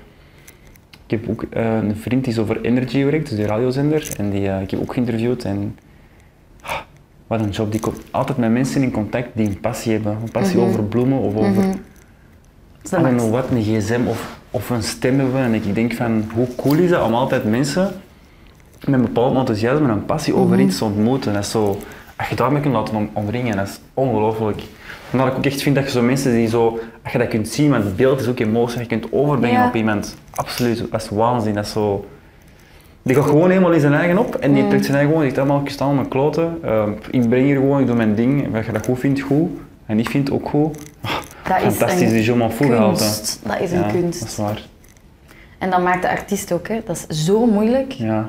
Ik heb ook eh, een vriend die zo voor Energy werkt, dus die radiozender. En die eh, ik heb ook geïnterviewd. En ah, wat een job. Die komt altijd met mensen in contact die een passie hebben. Een passie Mhm. over bloemen of over... Mhm. Dat is de I don't max. know wat, een gsm of, of een stem hebben. En ik denk van, hoe cool is dat om altijd mensen met een bepaald enthousiasme en een passie over Mhm. iets te ontmoeten. Dat is zo, als je daarmee kunt laten om- omringen, dat is ongelooflijk. Vandaar dat ik ook echt vind dat je zo mensen die zo, als je dat kunt zien, want het beeld is ook emotie, je kunt overbrengen Ja. op iemand. Absoluut, dat is waanzin. Dat is zo... Die gaat gewoon helemaal in zijn eigen op en die Mm. trekt zijn eigen gewoon, die zegt allemaal, ik sta aan mijn kloten. Uh, ik breng hier gewoon, ik doe mijn ding. En als je dat goed vindt, goed. En niet vindt, ook goed. Dat is Fantastisch, een die Je m'en fous gehalte. kunst. Dat is een Ja, kunst. dat is waar. En dat maakt de artiest ook, hè. Dat is zo moeilijk. Ja.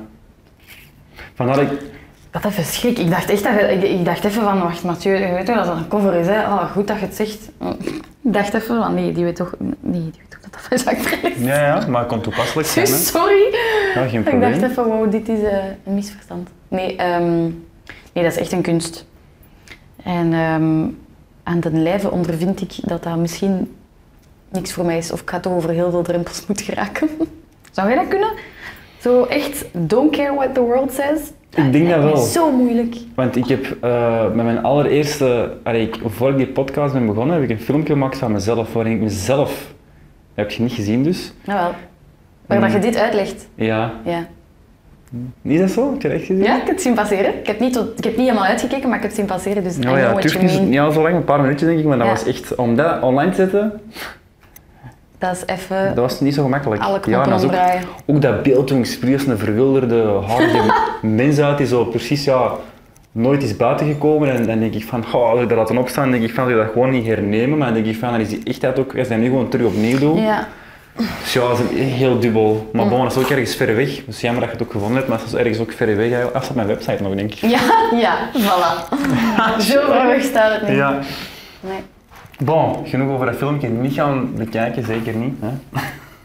Vandaar dat ik... Ik had even schrik. Ik dacht echt dat je, ik, ik dacht even van, wacht Mathieu, je weet toch dat dat een cover is, hè? Oh, goed dat je het zegt. Ik dacht even van, nee, die weet toch, nee, die weet toch dat dat van Jacques Brel is. Ja, ja, maar het kon toepasselijk zijn. Dus, Hè? sorry. Ja, geen Ik probleem. dacht even, wow, dit is eh, een misverstand. Nee, ehm, nee, dat is echt een kunst. En ehm, aan den lijve ondervind ik dat dat misschien niks voor mij is. Of ik ga toch over heel veel drempels moeten geraken. Zou jij dat kunnen? Zo echt, don't care what the world says? Ik denk dat wel. Dat is zo moeilijk. Want ik heb uh, met mijn allereerste, allee, ik, voor ik die podcast ben begonnen, heb ik een filmpje gemaakt van mezelf, waarin ik mezelf, heb je niet gezien dus. Jawel. Waar dat je dit uitlegt. Ja. Ja. Is dat zo? Heb je dat echt gezien? Ja, ik heb het zien passeren. Ik heb niet, tot, ik heb niet helemaal uitgekeken, maar ik heb het zien passeren, dus I Oh know ja, what het you duurt mean. niet ja, zo lang, een paar minuutjes denk ik, maar dat Ja. was echt, om dat online te zetten, Dat is even dat was niet zo gemakkelijk. alle ja, knoppen en dat is ook, omdraaien. ook dat beeld toen ik spreek als een verwilderde, harde mens uit die zo precies ja, nooit is buiten gekomen en dan denk ik van, oh, als ik dat laten opstaan, denk ik van, dat ik dat gewoon niet hernemen, maar dan denk ik van, dan is die echtheid ook, als ik dat nu gewoon terug opnieuw doe. Ja. Dus ja, dat is een heel dubbel. Maar bon, dat is ook ergens ver weg. Dus jammer dat je het ook gevonden hebt, maar dat is ergens ook ver weg. Ja, dat staat mijn website nog, denk ik. Ja, ja, voilà. Zo ver weg staat het niet. Ja. Nee. Bon, genoeg over dat filmpje. Niet gaan bekijken, zeker niet. Hè?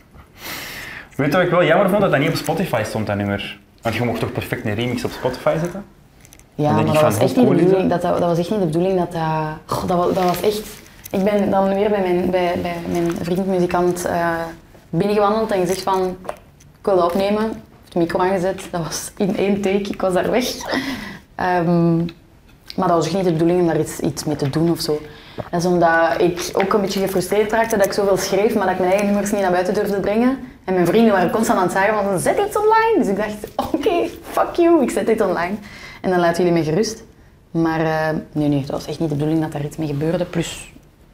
Weet je wat ik wel jammer vond? Dat dat niet op Spotify stond, dat nummer. Want je mocht toch perfect een remix op Spotify zetten? Ja, Dan maar denk dat ik was, van, echt hoe niet de cool is bedoeling, dat, dat, dat was echt niet de bedoeling dat dat... Goh, dat, was, dat was echt... Ik ben dan weer bij mijn, bij, bij mijn vriend muzikant uh, binnengewandeld en gezegd van... Ik wil dat opnemen. Ik heb de micro aangezet. Dat was in één take. Ik was daar weg. Um, maar dat was echt niet de bedoeling om daar iets, iets mee te doen of zo. Dat is omdat ik ook een beetje gefrustreerd raakte dat ik zoveel schreef, maar dat ik mijn eigen nummers niet naar buiten durfde brengen. En mijn vrienden waren constant aan het zeggen van, zet iets online. Dus ik dacht, oké, okay, fuck you, ik zet dit online. En dan laten jullie me gerust. Maar uh, nee, nee, dat was echt niet de bedoeling dat daar iets mee gebeurde. Plus,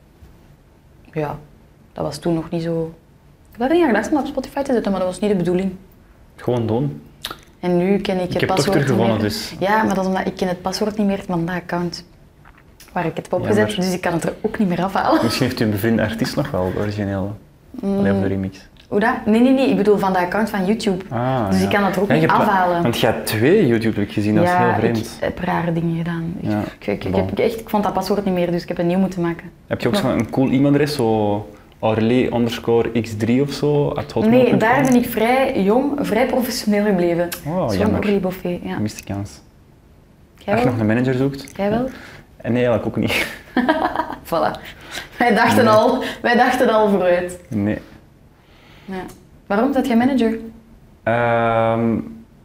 ja, dat was toen nog niet zo... Ik had er niet aan gedacht om dat op Spotify te zetten, maar dat was niet de bedoeling. Gewoon doen. En nu ken ik het Ik heb het toch paswoord niet teruggevonden, meer. dus. Ja, maar dat is omdat ik ken het paswoord niet meer van dat account waar ik het heb opgezet, Jammer. dus ik kan het er ook niet meer afhalen. Misschien heeft uw bevriende artiest nog wel, de originele. Mm. Alleen of de remix. Hoe dat? Nee, nee, nee, ik bedoel van dat account van YouTube. Ah, Dus ja. ik kan het er ook Ja, je niet hebt- afhalen. Want je hebt twee YouTube heb ik gezien, dat is heel vreemd. ik heb rare dingen gedaan. Ik, Ja, ik, ik, ik bon. heb, echt, ik vond dat paswoord niet meer, dus ik heb een nieuw moeten maken. Heb je ook zo'n cool e-mailadres, zo Aurelie underscore x drie of zo? at hotmail punt com? Nee, daar ben ik vrij jong, vrij professioneel gebleven. Oh, Zo'n jammer. Aurélie Boffet, ja. Mist de kans. Jij Als je wel? nog een manager zoekt? Jij wel? En nee, eigenlijk ook niet. Voilà. Wij dachten, Nee. al, wij dachten al vooruit. Nee. Ja. Waarom? Dat jij manager? Ehm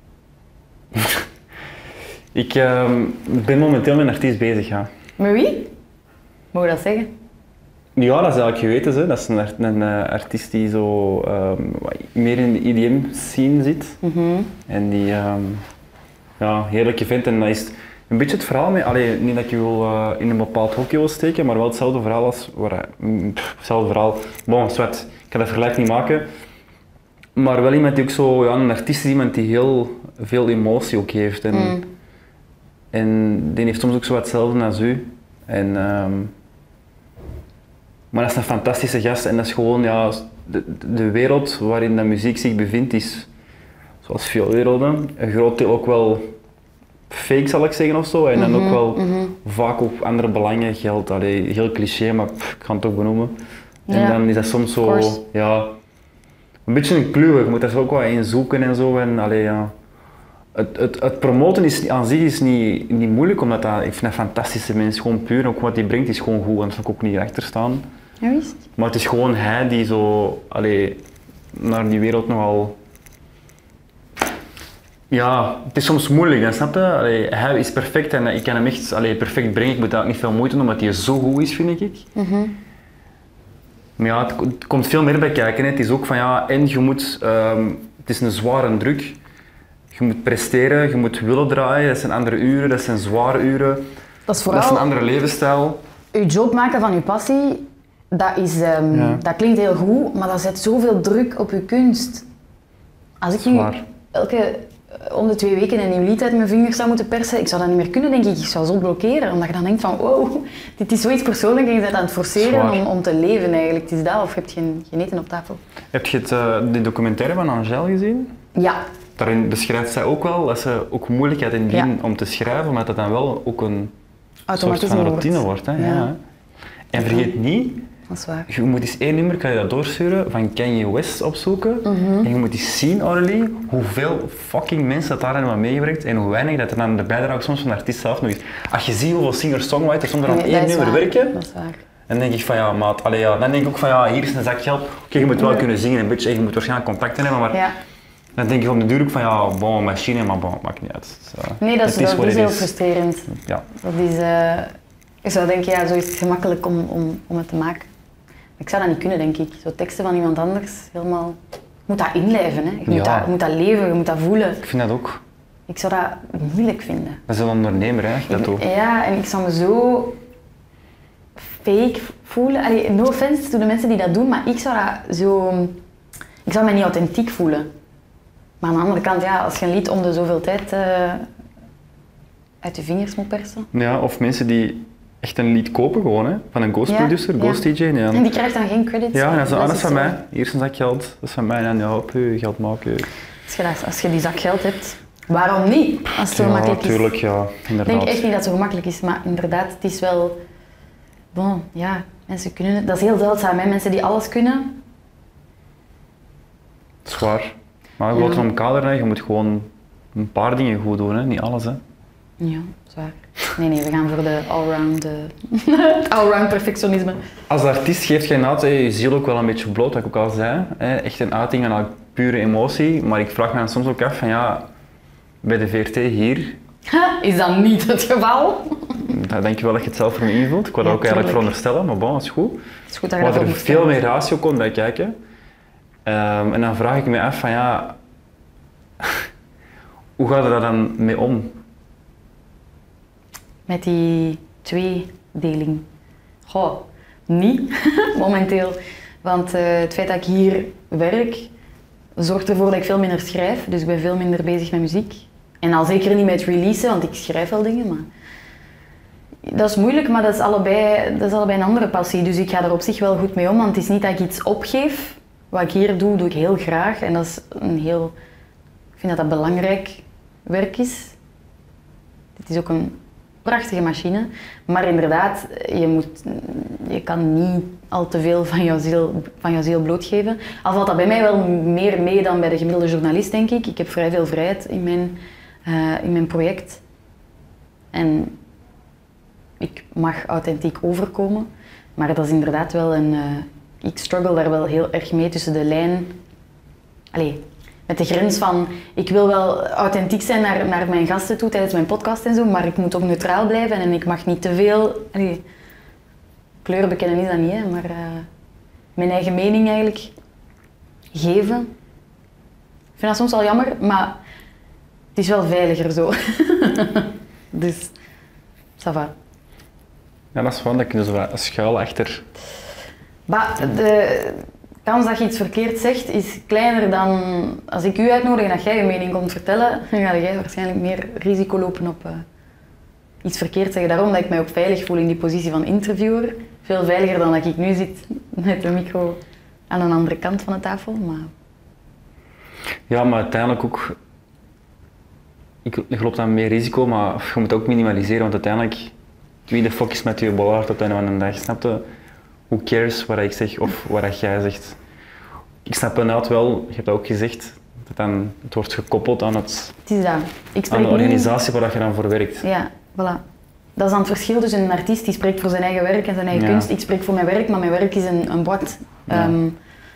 ik ehm, ben momenteel met een artiest bezig, ja. Met wie? Mogen we dat zeggen? Ja, dat is eigenlijk geweten, hè. Dat is een, art- een eh, artiest die zo ehm, wat meer in de E D M-scene zit. Mhm. En die, ehm ja, heerlijke vindt. En dat is een beetje het verhaal mee. Allee, niet dat ik je wil uh, in een bepaald hokje wil steken, maar wel hetzelfde verhaal als... Waar, mm, pff, hetzelfde verhaal. Bon, zwart. Ik kan dat vergelijk niet maken. Maar wel iemand die ook zo... Ja, een artiest is iemand die heel veel emotie ook heeft. En, Mm. en die heeft soms ook zo wat hetzelfde als u. En, ehm, maar dat is een fantastische gast. En dat is gewoon... Ja, de, de wereld waarin de muziek zich bevindt is... Zoals veel werelden. Een groot deel ook wel fake, zal ik zeggen, of zo. En dan ook wel vaak op andere belangen geld. Allee, heel cliché, maar pff, ik ga het toch benoemen. En Ja, dan is dat soms of course. zo, ja, een beetje een kluwe. Je moet daar zo ook wat in zoeken en zo. En, allee, ja. het, het, het promoten is, aan zich is niet, niet moeilijk, omdat dat, ik vind dat fantastische mensen. Gewoon puur, ook wat hij brengt is gewoon goed. En daar zou ik ook niet achter staan. Ja, wist? Maar het is gewoon hij die zo, allee, naar die wereld nogal... Ja, het is soms moeilijk, dan snap je? Allee, hij is perfect en ik kan hem echt allee, perfect brengen. Ik moet daar ook niet veel moeite doen, omdat hij zo goed is, vind ik. Mhm. Maar ja, het, het komt veel meer bij kijken. Hè. Het is ook van ja, en je moet, ehm, het is een zware druk. Je moet presteren, je moet willen draaien, dat zijn andere uren, dat zijn zware uren. Dat is Dat is een vooral andere levensstijl. je job maken van je passie. Dat, is, ehm, Ja. dat klinkt heel goed, maar dat zet zoveel druk op je kunst. Als ik nu Zwaar. elke om de twee weken een nieuw lied uit mijn vingers zou moeten persen, ik zou dat niet meer kunnen, denk ik. Ik zou zo blokkeren, omdat je dan denkt van wow, dit is zoiets persoonlijks en je bent aan het forceren Zwaar. om, om te leven eigenlijk. Het is dat, of je hebt geen, geen eten op tafel. Heb je het, uh, de documentaire van Angèle gezien? Ja, Daarin beschrijft zij ook wel dat ze ook moeilijkheid in het begin Ja. om te schrijven, maar dat dan wel ook een soort automatisme van wordt. routine wordt. Hè? Ja. Ja. En vergeet niet, Dat is waar. Je moet eens één nummer, kan je dat doorsturen, van Kanye West opzoeken. Mhm. En je moet eens zien, Aurélie, hoeveel fucking mensen dat daar hebben meegewerkt en hoe weinig dat er dan de bijdrage soms van de artiest zelf nog is. Als je ziet hoeveel singer-songwriters zonder aan Nee, één dat is nummer waar. werken, Dat is waar. dan denk ik van ja, maat, allee, ja. Dan denk ik ook van ja, hier is een zak geld. Oké, okay, je moet wel kunnen zingen een beetje, je moet waarschijnlijk contacten hebben, maar Ja. dan denk ik op de duur ook van ja, bon, machine, maar bon, maakt niet uit. Dus, uh, Nee, dat is, het dat wat is het heel frustrerend. Ja. Dat is, uh, ik zou denken, ja, zo is het gemakkelijk om, om, om het te maken. Ik zou dat niet kunnen, denk ik. Zo teksten van iemand anders, helemaal... Je moet dat inlijven, hè. Je, moet Ja. dat, je moet dat leven, je moet dat voelen. Ik vind dat ook. Ik zou dat moeilijk vinden. Dat is een ondernemer, hè, als je dat doet. Ja, en ik zou me zo fake voelen. Allee, no offense to de mensen die dat doen, maar ik zou dat zo... Ik zou me niet authentiek voelen. Maar aan de andere kant, ja, als je een lied om de zoveel tijd uh, uit je vingers moet persen. Ja, of mensen die echt een lied kopen gewoon, hè, van een ghost Ja, producer, ja. ghost D J. Ja. En die krijgt dan geen credits. Ja, en dat is, ah, dat is is van zo. mij. Hier is een zak geld, dat is van mij. En ja, op je geld maken. Als je, dat, als je die zak geld hebt, waarom niet? Als het zo Ja, gemakkelijk natuurlijk, is. ja, Ik inderdaad. denk echt niet dat het zo gemakkelijk is, maar inderdaad, het is wel... Bon, ja, mensen kunnen het. Dat is heel zeldzaam, hè? Mensen die alles kunnen. Dat is waar. Maar je Ja. wilt er om kaderen, je moet gewoon een paar dingen goed doen, hè, niet alles. Hè. Ja, zwaar. Nee, nee, we gaan voor de allround, uh, allround perfectionisme. Als artiest geeft je inderdaad hè, je ziel ook wel een beetje bloot, wat ik ook al zei. Hè. Echt een uiting van pure emotie. Maar ik vraag me dan soms ook af van ja, bij de V R T hier, Is dat niet het geval? dan denk je wel dat je het zelf voor me invult. Ik wou dat Ja, ook eigenlijk tuurlijk. veronderstellen, maar bon, dat is goed. Het is goed dat je Maar dat er ook veel meer ratio komt bij kijken. Um, en dan vraag ik me af van ja, hoe gaat er daar dan mee om? Met die tweedeling. Goh, niet momenteel. Want uh, het feit dat ik hier werk, zorgt ervoor dat ik veel minder schrijf. Dus ik ben veel minder bezig met muziek. En al zeker niet met releasen, want ik schrijf wel dingen, maar... Dat is moeilijk, maar dat is, allebei, dat is allebei een andere passie. Dus ik ga er op zich wel goed mee om, want het is niet dat ik iets opgeef. Wat ik hier doe, doe ik heel graag. En dat is een heel... Ik vind dat dat belangrijk werk is. Het is ook een prachtige machine. Maar inderdaad, je, moet, je kan niet al te veel van jouw ziel, van jouw ziel blootgeven. Al valt dat bij mij wel meer mee dan bij de gemiddelde journalist, denk ik. Ik heb vrij veel vrijheid in mijn, uh, in mijn project. En ik mag authentiek overkomen. Maar dat is inderdaad wel een... Uh, ik struggle daar wel heel erg mee tussen de lijn... Allee, met de grens van... Ik wil wel authentiek zijn naar, naar mijn gasten toe tijdens mijn podcast en zo, maar ik moet ook neutraal blijven en ik mag niet te veel... Allee, kleur bekennen is dat niet, hè, maar... Uh, mijn eigen mening eigenlijk geven. Ik vind dat soms wel jammer, maar... Het is wel veiliger zo. Dus... Ça va. Ja, dat is gewoon dat je zo wat schuil achter. Maar de kans dat je iets verkeerd zegt is kleiner dan als ik u uitnodig en dat jij je mening komt vertellen, dan ga jij waarschijnlijk meer risico lopen op uh, iets verkeerd zeggen. Daarom dat ik mij ook veilig voel in die positie van interviewer. Veel veiliger dan dat ik nu zit met de micro aan een andere kant van de tafel. Maar... Ja, maar uiteindelijk ook... Ik geloof dat meer risico, maar je moet ook minimaliseren, want uiteindelijk... Wie de fuck is met je bollaard op het einde van de dag, snap je? Who cares wat ik zeg of wat jij zegt? Ik snap inderdaad wel, je hebt dat ook gezegd, dat dan, het wordt gekoppeld aan, het, het is dat. Ik spreek aan de niet... organisatie waar je dan voor werkt. Ja, voilà. Dat is dan het verschil tussen een artiest die spreekt voor zijn eigen werk en zijn eigen Ja. kunst. Ik spreek voor mijn werk, maar mijn werk is een, een boîte Ja. um,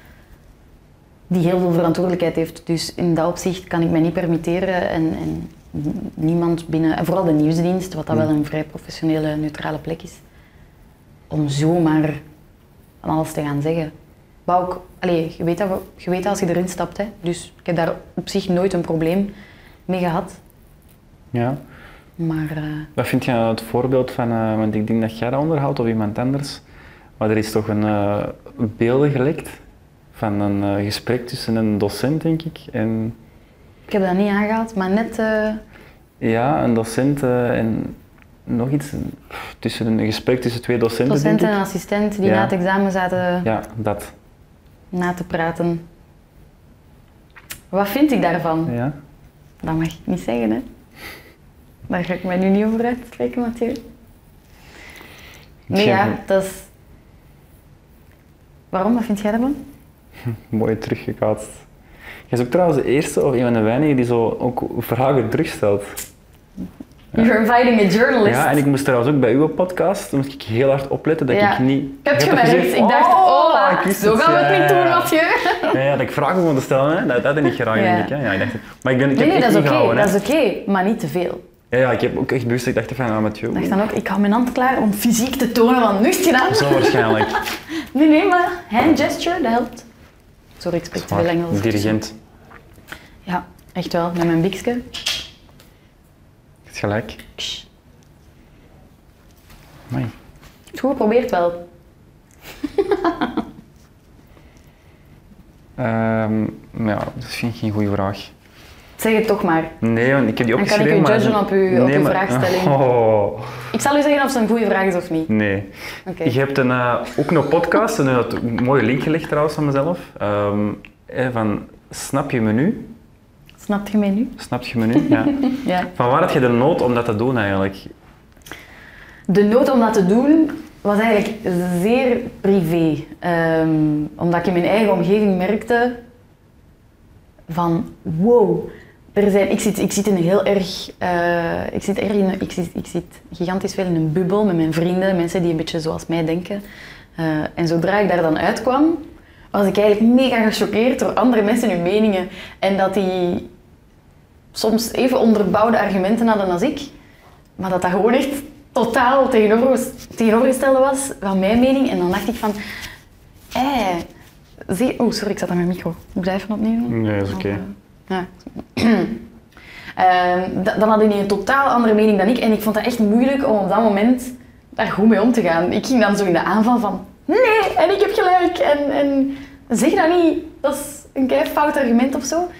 die heel veel verantwoordelijkheid heeft. Dus in dat opzicht kan ik mij niet permitteren en, en niemand binnen, en vooral de nieuwsdienst, wat dat wel een vrij professionele, neutrale plek is, om zomaar van alles te gaan zeggen. Maar ook, allez, je, weet dat, je weet dat als je erin stapt, hè. Dus ik heb daar op zich nooit een probleem mee gehad. Ja. Maar, uh, Wat vind je aan het voorbeeld van, uh, want ik denk dat jij dat onderhoudt of iemand anders, maar er is toch een uh, beelden gelekt van een uh, gesprek tussen een docent, denk ik, en... Ik heb dat niet aangehaald, maar net... Uh... Ja, een docent uh, en nog iets, tussen een gesprek tussen twee docenten, Docenten denk en ik. assistenten die Ja. na het examen zaten Ja, dat. na te praten. Wat vind ik daarvan? Ja. Dat mag ik niet zeggen, hè. Daar ga ik mij nu niet over uitspreken, Mathieu. Nee, ja, dat is... Waarom? Wat vind jij ervan? Mooi teruggekaatst. Jij is ook trouwens de eerste of een van de weinigen die zo ook vragen terugstelt. You're inviting a journalist. Ja, en ik moest trouwens ook bij uw podcast, moest ik heel hard opletten dat Ja. ik niet... Ik heb Je het hebt gemerkt. gezegd, Ik dacht, oh, oh, ik wist zo het. gaan we het Ja, niet ja, doen, ja. Mathieu. Ja, ja, dat ik vragen kon stellen, hè. Dat had ik niet graag, Ja. denk ik. Hè. Ja, ik dacht, maar ik, ben, ik Nee, heb nee, echt dat is niet oké. gehouden. Dat hè. is oké, maar niet te veel. Ja, ja, ik heb ook echt bewust, ik dacht van, ah, Mathieu. Ik dacht dan ook, ik hou mijn hand klaar om fysiek te tonen van nu is het gedaan. Zo waarschijnlijk. Nee, nee, maar hand gesture, dat helpt. Sorry, ik spreek te veel Engels. Dirigent. Ja, echt wel, met mijn bikske. Het gelijk. Amai. Goed geprobeerd wel. Um, ja, dat vind ik geen goede vraag. Zeg het toch maar. Nee, want ik heb die Dan kan opgeschreven. ik u maar- judgen op uw- op Nee, uw maar- vraagstelling. Oh, Ik zal u zeggen of het een goede vraag is of niet. nee. Oké. Je hebt een, uh, ook een podcast, en een, een mooie link gelegd trouwens van mezelf. Um, eh, van Snap je menu? Snap je mij nu? Snap je menu? Ja. Ja. Van waar had je de nood om dat te doen eigenlijk? De nood om dat te doen was eigenlijk zeer privé. Ehm, omdat ik in mijn eigen omgeving merkte van wow, er zijn, ik, zit, ik zit in een heel erg, uh, ik, zit erg in, ik, zit, ik zit gigantisch veel in een bubbel met mijn vrienden, mensen die een beetje zoals mij denken. Uh, en zodra ik daar dan uitkwam, was ik eigenlijk mega gechoqueerd door andere mensen hun meningen. En dat die soms even onderbouwde argumenten hadden als ik, maar dat dat gewoon echt totaal tegenovergestelde was van mijn mening. En dan dacht ik van, eh, zie... Oeh, sorry, ik zat aan mijn micro. Moet ik dat even opnieuw doen? Nee, dat is oké. Of, uh, ja. um, dan hadden die een totaal andere mening dan ik. En ik vond het echt moeilijk om op dat moment daar goed mee om te gaan. Ik ging dan zo in de aanval van, nee, en ik heb gelijk. En, en zeg dat niet, dat is een kei fout argument of zo.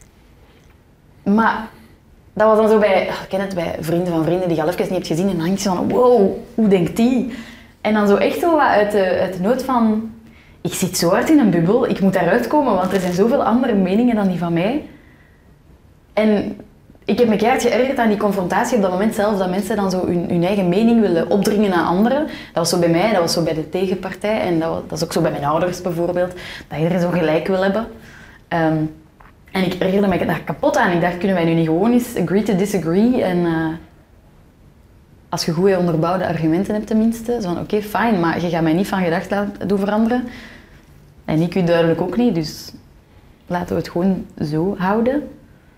Maar dat was dan zo bij, ik ken het, bij vrienden van vrienden die je al even niet hebt gezien. En dan denk je van, wow, hoe denkt die? En dan zo echt zo wat uit de, uit de nood van, ik zit zo hard in een bubbel, ik moet daaruit komen, want er zijn zoveel andere meningen dan die van mij. En ik heb me keihard geërgerd aan die confrontatie op dat moment zelf, dat mensen dan zo hun, hun eigen mening willen opdringen aan anderen. Dat was zo bij mij, dat was zo bij de tegenpartij en dat, was, dat is ook zo bij mijn ouders bijvoorbeeld, dat iedereen zo gelijk wil hebben. Um, en ik ergerde me daar kapot aan. Ik dacht, kunnen wij nu niet gewoon eens agree to disagree en uh, als je goede onderbouwde argumenten hebt tenminste, zo van oké, okay, fijn, maar je gaat mij niet van gedacht laten doen veranderen. En ik u duidelijk ook niet, dus laten we het gewoon zo houden.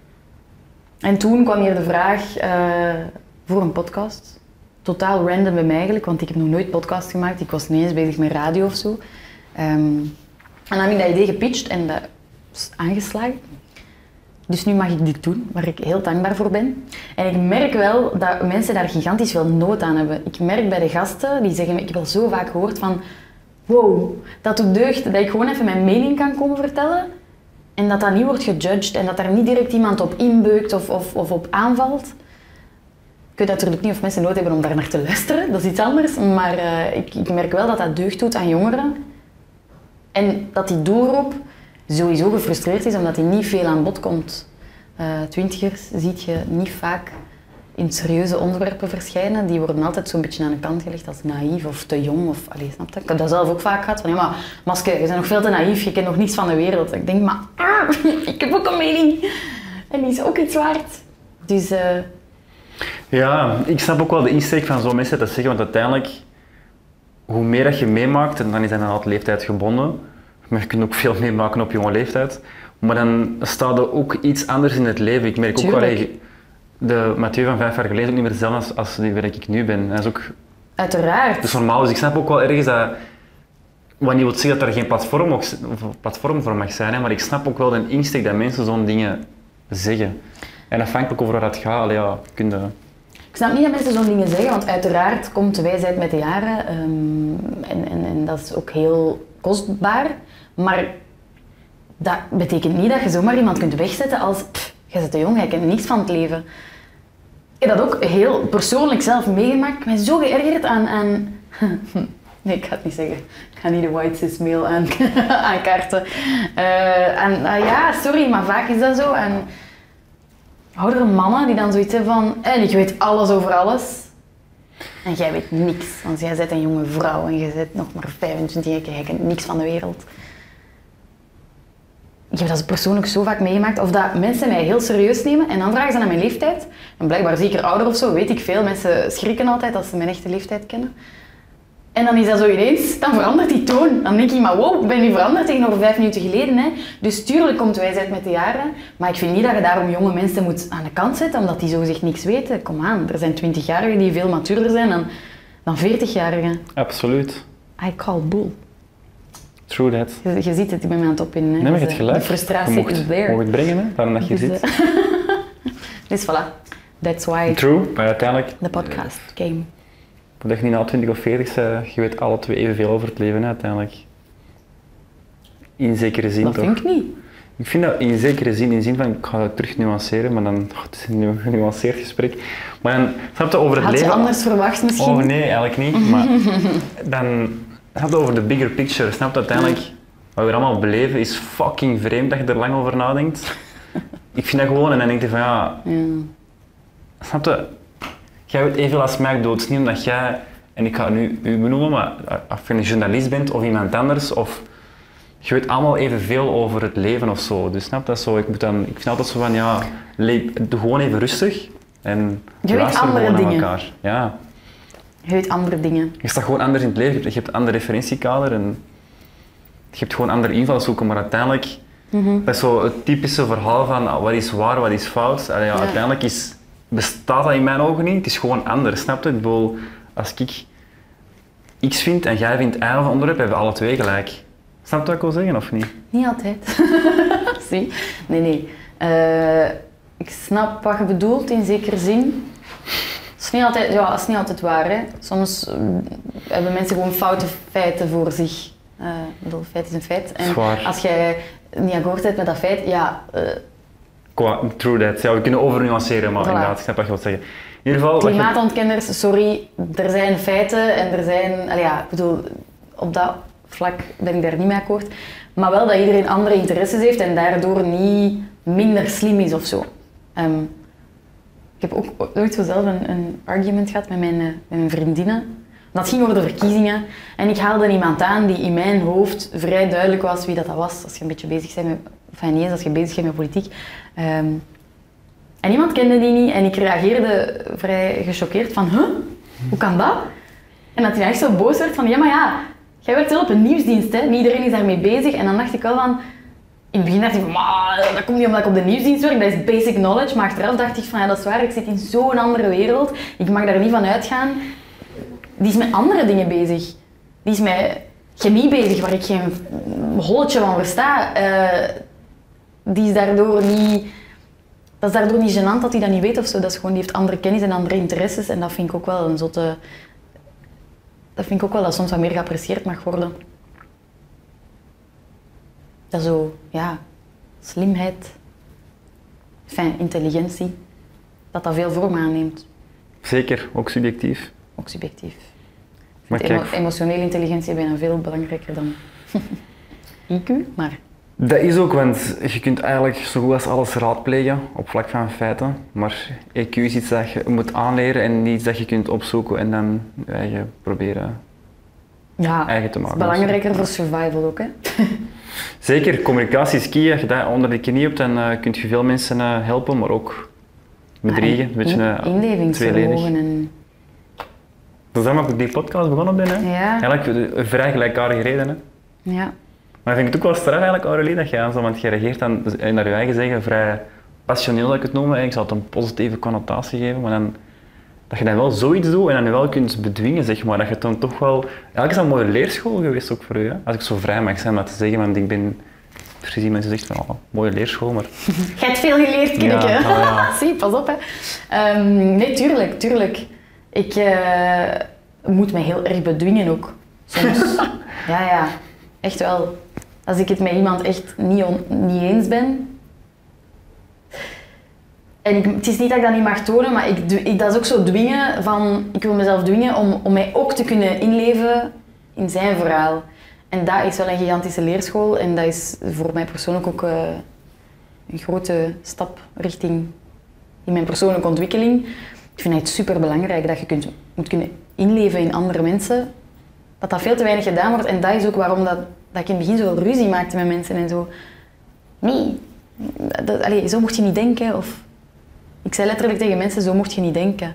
En toen kwam hier de vraag uh, voor een podcast. Totaal random bij mij eigenlijk, want ik heb nog nooit podcast gemaakt. Ik was niet eens bezig met radio of zo. Um, en dan heb ik dat idee gepitcht en dat is aangeslagen. Dus nu mag ik dit doen, waar ik heel dankbaar voor ben. En ik merk wel dat mensen daar gigantisch veel nood aan hebben. Ik merk bij de gasten, die zeggen, ik heb al zo vaak gehoord van wow, dat doet deugd dat ik gewoon even mijn mening kan komen vertellen. En dat dat niet wordt gejudged en dat daar niet direct iemand op inbeukt of, of, of op aanvalt. Ik weet natuurlijk niet of mensen nood hebben om daar naar te luisteren, dat is iets anders. Maar uh, ik, ik merk wel dat dat deugd doet aan jongeren. En dat die doelgroep sowieso gefrustreerd is omdat hij niet veel aan bod komt. Uh, twintigers ziet je niet vaak in serieuze onderwerpen verschijnen. Die worden altijd zo'n beetje aan de kant gelegd als naïef of te jong. Of, allez, snap je? Ik heb dat zelf ook vaak gehad. Van, ja, maar Maske, je bent nog veel te naïef, je kent nog niets van de wereld. Ik denk, maar ah, ik heb ook een mening. En die is ook iets waard. Dus... Uh... Ja, ik snap ook wel de insteek van zo'n mensen te zeggen, want uiteindelijk, hoe meer dat je meemaakt, en dan is dat inderdaad leeftijd gebonden, maar je kunt ook veel meemaken op jonge leeftijd, maar dan staat er ook iets anders in het leven. Ik merk ook wel, hey, de Mathieu van vijf jaar geleden is ook niet meer hetzelfde als, als die waar ik nu ben. Dat is ook... Uiteraard. Dat is normaal, dus ik snap ook wel ergens dat, wat niet wil zeggen dat er geen platform, mag, platform voor mag zijn, hè, maar ik snap ook wel de insteek dat mensen zo'n dingen zeggen. En afhankelijk over wat het gaat, allee, ja, kun je... Ik snap niet dat mensen zo'n dingen zeggen, want uiteraard komt de wijsheid met de jaren um, en, en, en dat is ook heel kostbaar. Maar dat betekent niet dat je zomaar iemand kunt wegzetten als pff, jij bent te jong, jij kent niks van het leven. Ik heb dat ook heel persoonlijk zelf meegemaakt. Ik ben zo geërgerd aan... aan nee, ik ga het niet zeggen. Ik ga niet de white cis male aan, aankaarten. Uh, en, uh, ja, sorry, maar vaak is dat zo. En oudere mannen die dan zoiets hebben van... En ik weet alles over alles. En jij weet niks, want jij bent een jonge vrouw en je bent nog maar vijfentwintig jaar, jij kent niks van de wereld. Ik heb dat persoonlijk zo vaak meegemaakt, of dat mensen mij heel serieus nemen en dan vragen ze naar mijn leeftijd. En blijkbaar zeker ouder of zo, weet ik veel. Mensen schrikken altijd als ze mijn echte leeftijd kennen. En dan is dat zo ineens, dan verandert die toon. Dan denk ik, maar wow, ik ben nu veranderd tegenover vijf minuten geleden. Hè. Dus tuurlijk komt wijsheid met de jaren, maar ik vind niet dat je daarom jonge mensen moet aan de kant zetten, omdat die zogezegd niks weten. Kom aan, er zijn twintigjarigen die veel matuurder zijn dan, dan veertigjarigen. Absoluut. I call bull. True that. Je, je ziet het, ik ben me aan het opwinden. Hè. Nee, maar je Dus, hebt gelijk. de frustratie je mocht, is there. Je mag het brengen, hè, waarom dat je Dus, zit. uh, dus voilà, that's why True, maar uiteindelijk... the podcast came. Dat je niet na twintig of veertig bent, je weet alle twee evenveel over het leven, hè, uiteindelijk. In zekere zin Dat toch? vind ik niet. Ik vind dat in zekere zin, in de zin van, ik ga dat terug nuanceren, maar dan, oh, het is een genuanceerd gesprek. Maar dan, snap je over het Had leven... je anders verwacht misschien? Oh nee, eigenlijk niet. Maar dan snap je over de bigger picture. Snap je uiteindelijk, wat we allemaal beleven is fucking vreemd dat je er lang over nadenkt. Ik vind dat gewoon en dan denk je van ja... Ja. Snap je? Jij weet evenveel als mij dood. Het is niet omdat jij, en ik ga het nu u benoemen, maar of je een journalist bent of iemand anders, of je weet allemaal evenveel over het leven of zo. Dus snap dat zo? Ik, moet dan, ik vind altijd zo van ja, leef, doe gewoon even rustig en Je weet luister andere gewoon naar dingen. elkaar. Ja. Je weet andere dingen. Je staat gewoon anders in het leven, je hebt, je hebt een ander referentiekader en je hebt gewoon andere invalshoeken, maar uiteindelijk, Mm-hmm. dat is zo het typische verhaal van ah, wat is waar, wat is fout. Allee, ja, Ja. Uiteindelijk is, bestaat dat in mijn ogen niet, het is gewoon anders, snap je? Ik bedoel, als ik X vind en jij vindt Y of onderwerp, hebben we alle twee gelijk. Snap je wat ik wil zeggen, of niet? Niet altijd. Zie? Nee, nee. Uh, ik snap wat je bedoelt in zekere zin. Het is niet altijd, ja, het is niet altijd waar. Hè. Soms uh, hebben mensen gewoon foute feiten voor zich. Uh, ik bedoel, feit is een feit. En Zwaar. als jij niet akkoord bent met dat feit, ja... Uh, Qua, true that. Ja, we kunnen overnuanceren, maar Voilà. inderdaad, ik snap wat je wilt zeggen. In ieder geval... wat je- Klimaatontkenners, sorry, er zijn feiten en er zijn... Allee, ja, ik bedoel, op dat vlak ben ik daar niet mee akkoord. Maar wel dat iedereen andere interesses heeft en daardoor niet minder slim is of zo. Um, ik heb ook ooit zo zelf een, een argument gehad met mijn, uh, met mijn vriendinnen. Dat ging over de verkiezingen. En ik haalde iemand aan die in mijn hoofd vrij duidelijk was wie dat, dat was. Als je een beetje bezig bent met... Enfin, niet eens als je bezig bent met politiek. Um, en iemand kende die niet en ik reageerde vrij gechoqueerd van, huh? Hoe kan dat? En dat hij echt zo boos werd van, ja maar ja, jij werkt wel op een nieuwsdienst, hè? Niet iedereen is daarmee bezig. En dan dacht ik wel van, in het begin dacht ik van, maar dat komt niet omdat ik op de nieuwsdienst werk, dat is basic knowledge. Maar achteraf dacht ik van, ja dat is waar, ik zit in zo'n andere wereld. Ik mag daar niet van uitgaan. Die is met andere dingen bezig. Die is met chemie bezig, waar ik geen holletje van versta. Uh, die is daardoor niet... Dat is daardoor niet gênant dat hij dat niet weet of zo. Dat is gewoon, die heeft andere kennis en andere interesses. En dat vind ik ook wel een zotte... Dat vind ik ook wel dat soms wat meer geapprecieerd mag worden. Dat zo, ja... Slimheid... Enfin, intelligentie. Dat dat veel vorm aanneemt. Zeker, ook subjectief. Ook subjectief. Maar Emo- kijk, emotionele intelligentie is bijna veel belangrijker dan I Q, maar... dat is ook, want je kunt eigenlijk zo goed als alles raadplegen op vlak van feiten, maar E Q is iets dat je moet aanleren en niet iets dat je kunt opzoeken en dan je eigen proberen Ja, eigen te het is maken. belangrijker voor survival ook, hè. Zeker, communicatie is key. Als je dat onder de knie hebt, dan uh, kun je veel mensen uh, helpen, maar ook bedriegen. Een beetje uh, inlevingsvermogen tweeledig. en... Dus daarom heb ik die podcast begonnen ben, hè. Ja. Eigenlijk een vrij gelijkaardige reden, hè. Ja. Maar ik vind het ook wel straf eigenlijk, Aurélie, dat je aan zo, want je reageert dan naar je eigen zeggen vrij passioneel, dat ik het noem. Ik zal het een positieve connotatie geven, maar dan, dat je dan wel zoiets doet en dan je wel kunt bedwingen, zeg maar. Dat je dan toch wel... Eigenlijk is dat een mooie leerschool geweest ook voor u, hè? Als ik zo vrij mag zijn om dat te zeggen, want ik ben... Precies, die mensen zeggen van, oh, mooie leerschool, maar... Jij hebt veel geleerd, ken Ja, ik, hè. oh ja. Zie, pas op, hè. Um, nee, tuurlijk, tuurlijk. Ik uh, moet me heel erg bedwingen ook. Soms. Ja, ja. Echt wel. Als ik het met iemand echt niet, on, niet eens ben... En ik, het is niet dat ik dat niet mag tonen, maar ik, ik, dat is ook zo dwingen van... Ik wil mezelf dwingen om, om mij ook te kunnen inleven in zijn verhaal. En dat is wel een gigantische leerschool en dat is voor mij persoonlijk ook uh, een grote stap richting in mijn persoonlijke ontwikkeling. Ik vind het super belangrijk dat je kunt, moet kunnen inleven in andere mensen, dat dat veel te weinig gedaan wordt. En dat is ook waarom dat, dat ik in het begin zo ruzie maakte met mensen en zo. Nee, dat, allee, zo mocht je niet denken. Of, ik zei letterlijk tegen mensen, zo mocht je niet denken.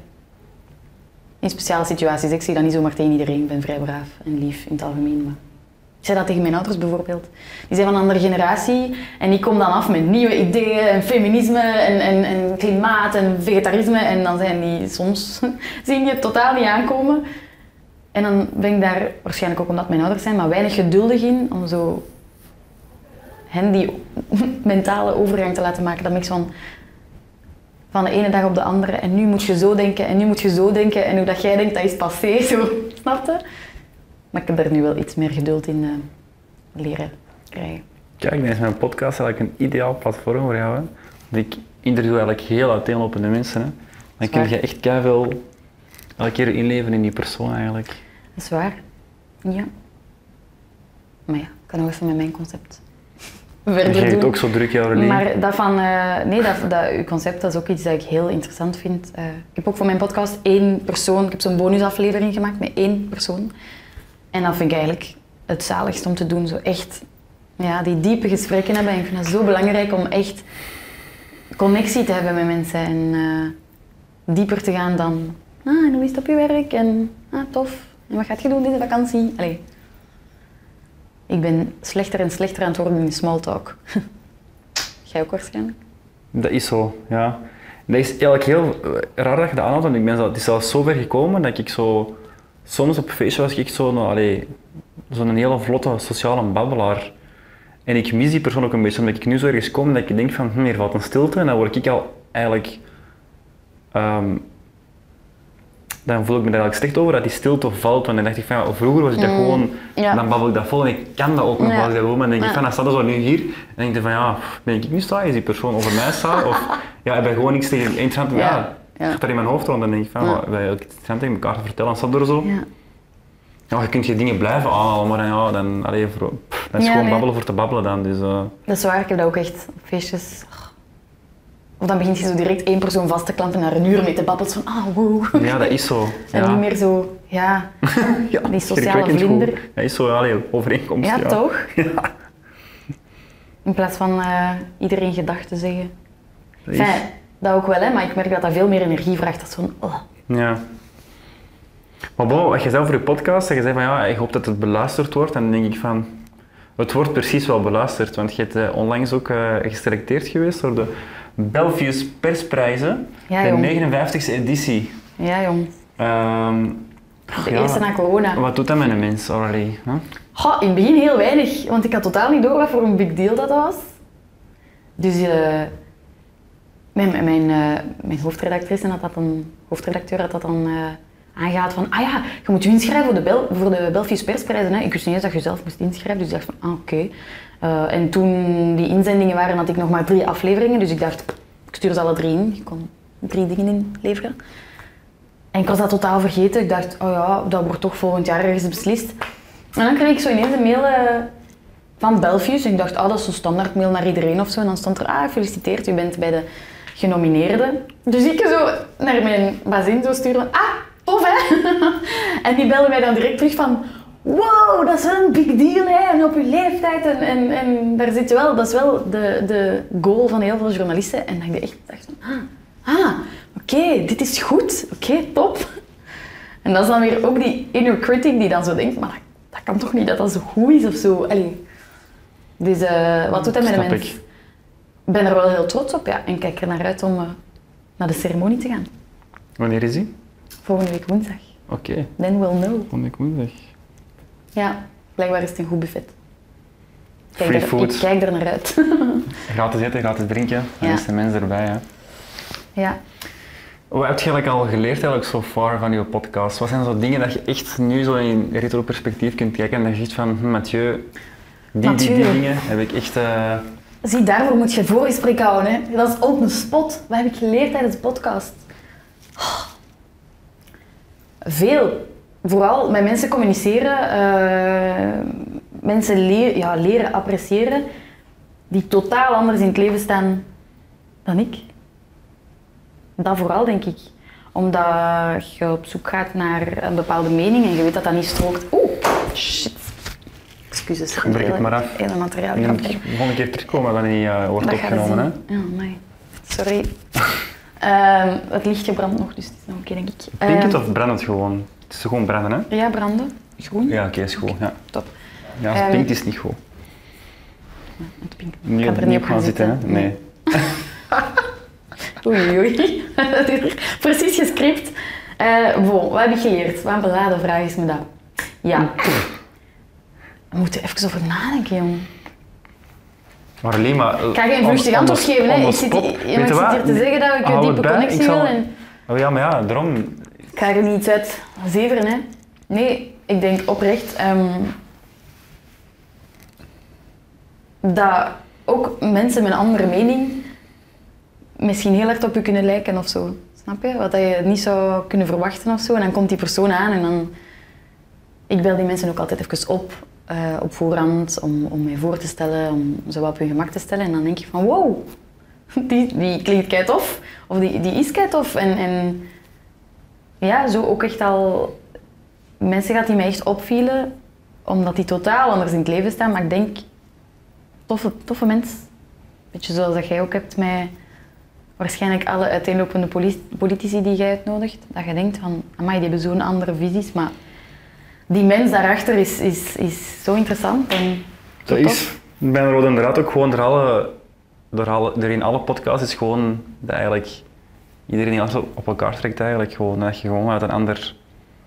In speciale situaties, ik zie dat niet zomaar tegen iedereen. Ik ben vrij braaf en lief in het algemeen. Maar ik zei dat tegen mijn ouders bijvoorbeeld. Die zijn van een andere generatie en ik kom dan af met nieuwe ideeën en feminisme en, en, en klimaat en vegetarisme. En dan zijn die soms, zien die het totaal niet aankomen. En dan ben ik daar, waarschijnlijk ook omdat mijn ouders zijn, maar weinig geduldig in om zo hen die mentale overgang te laten maken. Dat ik van, van de ene dag op de andere en nu moet je zo denken en nu moet je zo denken en hoe dat jij denkt, dat is passé, zo, snap je? Maar ik heb daar nu wel iets meer geduld in uh, leren krijgen. Kijk, ik denk dat mijn podcast eigenlijk een ideaal platform voor jou. Hè? Want ik interview eigenlijk heel uiteenlopende mensen. Hè? Dan kun je echt keiveel elke keer inleven in die persoon eigenlijk. Dat is waar. Ja. Maar ja, ik kan nog even met mijn concept verder doen. Je hebt ook zo druk, jouw Aurélie. Maar dat van, uh, nee, dat, dat, uw concept dat is ook iets dat ik heel interessant vind. Uh, ik heb ook voor mijn podcast één persoon, ik heb zo'n bonusaflevering gemaakt met één persoon. En dat vind ik eigenlijk het zaligst om te doen. Zo echt ja, die diepe gesprekken hebben. En ik vind het zo belangrijk om echt connectie te hebben met mensen. En uh, dieper te gaan dan, ah, en hoe is het op je werk? En ah, tof. En wat gaat je doen deze vakantie? Allee. Ik ben slechter en slechter aan het worden in small talk. Jij ook waarschijnlijk? Dat is zo, ja. Dat is eigenlijk heel raar dat je dat aanhaalt, want ik ben zo, het is zelfs zo ver gekomen dat ik zo... Soms op feestje was ik zo'n nou, zo'n hele vlotte sociale babbelaar. En ik mis die persoon ook een beetje, omdat ik nu zo ergens kom dat ik denk van, hm, hier valt een stilte. En dan word ik al eigenlijk... Um, dan voel ik me daar eigenlijk slecht over dat die stilte valt. Want dan dacht ik van, ja, vroeger was ik dat mm, gewoon... Ja. Dan babbel ik dat vol en ik kan dat ook nog wel. Ja. En dan denk ik van, dan staat er zo nu hier. En dan denk ik van, ja, ben ik nu sta? Is die persoon over mij sta? Of ja, heb ik gewoon niks tegen interessant. Ja. Ja. Ja. Gaat er in mijn hoofd rond en dan denk ik van, ja. wij hebben iets tegen elkaar te vertellen, dan staat er zo. Ja. Ja, je kunt je dingen blijven aanhalen, maar dan, ja, dan, allee, voor, pff, dan is ja, gewoon nee. babbelen voor te babbelen dan. Dus, uh... Dat is waar, ik heb dat ook echt op feestjes. Of dan begint je zo direct één persoon vast te klampen naar een uur mee te babbelen, van ah, wow. Ja, dat is zo. En ja. niet meer zo, ja, ja die sociale vlinder. Goed. Dat is zo, allee, overeenkomst. Ja, ja. toch? Ja. In plaats van uh, iedereen gedachten zeggen. Enfin, dat ook wel, hè, maar ik merk dat dat veel meer energie vraagt. Dat is van, oh. Ja. Maar bon, wat je zei over je podcast, en je zei van ja, ik hoop dat het beluisterd wordt. En dan denk ik van, het wordt precies wel beluisterd. Want je hebt uh, onlangs ook uh, geselecteerd geweest door de Belfius Persprijzen. Ja, de jong. negenenvijftigste editie. Ja, jong. Um, de ja, eerste na corona. Wat doet dat met een mens, Aurélie? Huh? Goh, in het begin heel weinig, want ik had totaal niet door wat voor een big deal dat was. Dus uh, mijn, mijn, uh, mijn hoofdredactrice had dat dan, hoofdredacteur had dat dan uh, aangehaald van, ah ja, je moet je inschrijven voor de, Bel, voor de Belfius Persprijzen. Hè. Ik wist niet eens dat je zelf moest inschrijven, dus ik dacht van, ah oké. Okay. Uh, en toen die inzendingen waren, had ik nog maar drie afleveringen, dus ik dacht, ik stuur ze alle drie in. Je kon drie dingen inleveren. En ik was dat totaal vergeten. Ik dacht, oh ja, dat wordt toch volgend jaar ergens beslist. En dan kreeg ik zo ineens een mail uh, van Belfius. En ik dacht, ah, dat is zo'n standaard mail naar iedereen of zo. En dan stond er, ah, gefeliciteerd, u bent bij de genomineerden. Dus ik zo naar mijn bazin zo stuurde, ah, tof hè? En die belde mij dan direct terug van, wow, dat is wel een big deal hè, en op uw leeftijd. En, en, en daar zit je wel, dat is wel de, de goal van heel veel journalisten. En dan dacht ik echt, dacht van, ah, ah oké, okay, dit is goed, oké, okay, top. En dat is dan weer ook die inner critic die dan zo denkt, maar dat, dat kan toch niet dat dat zo goed is of zo. Allee. Dus uh, wat doet dat met de mens? Ik ben er wel heel trots op, ja. En kijk er naar uit om uh, naar de ceremonie te gaan. Wanneer is die? Volgende week woensdag. Oké. Okay. Then we'll know. Volgende week woensdag. Ja, blijkbaar is het een goed buffet. Kijk Free er, food. Ik kijk er naar uit. Gratis eten, gratis drinken. Dan ja. is de mens erbij, hè. Ja. Wat heb je eigenlijk al geleerd eigenlijk so far van je podcast? Wat zijn zo dingen dat je echt nu zo in retro-perspectief kunt kijken en dat je ziet van, hm, Mathieu, die, Mathieu. die, die dingen heb ik echt... Uh... Zie, daarvoor moet je voorgesprek houden, hè. Dat is op een spot. Wat heb ik geleerd tijdens de podcast? Oh. Veel. Vooral met mensen communiceren, uh, mensen le- ja, leren appreciëren die totaal anders in het leven staan dan ik. Dat vooral, denk ik. Omdat je op zoek gaat naar een bepaalde mening en je weet dat dat niet strookt. Oeh, shit. Excuses. Breek het maar af. Hele materiaal. Je moet de volgende keer terugkomen dat het niet uh, wordt Dat opgenomen. Hè? Ja, amai. Sorry. uh, het lichtje brandt nog, dus het is nog een keer, denk ik. Pink het Uh, of brandt het gewoon? Het is gewoon branden, hè? Ja, branden. Groen. Ja, oké, okay, is goed. Ja. Top. Ja, als het Um, pinkt is het niet goed. Het pink. Niet, Ik ga er niet op gaan zitten. zitten, hè? Nee. Oei, oei. Dat is precies gescript. Uh, bon, wat heb ik geleerd? Wat een beladen vraag is me dat. Ja. We moeten even over nadenken, jong. Maar alleen maar... Ik ga geen vluchtig antwoord geven, hè. Ik zit, hier- ja, maar ik zit hier te zeggen dat ik een diepe connectie wil. En... Oh ja, maar ja, daarom... Ik ga er niet uit zeveren, hè. Nee, ik denk oprecht um, dat ook mensen met een andere mening misschien heel hard op je kunnen lijken of zo. Snap je? Wat dat je niet zou kunnen verwachten of zo. En dan komt die persoon aan en dan... Ik bel die mensen ook altijd even op, uh, op voorhand, om, om mij voor te stellen, om ze wat op hun gemak te stellen. En dan denk je van, wow, die, die klinkt kei tof. Of die, die is kei tof. En, en ja, zo ook echt al mensen gaat die mij echt opvielen, omdat die totaal anders in het leven staan. Maar ik denk, toffe, toffe mens. Beetje zoals dat jij ook hebt met waarschijnlijk alle uiteenlopende politici die jij uitnodigt. Dat je denkt van, amai, die hebben zo'n andere visies, maar die mens daarachter is, is, is zo interessant en Dat is bij een Rode Draad ook gewoon door, alle, door, alle, door in alle podcasts is gewoon dat eigenlijk iedereen die alles op elkaar trekt eigenlijk. Gewoon, dat je gewoon uit een ander...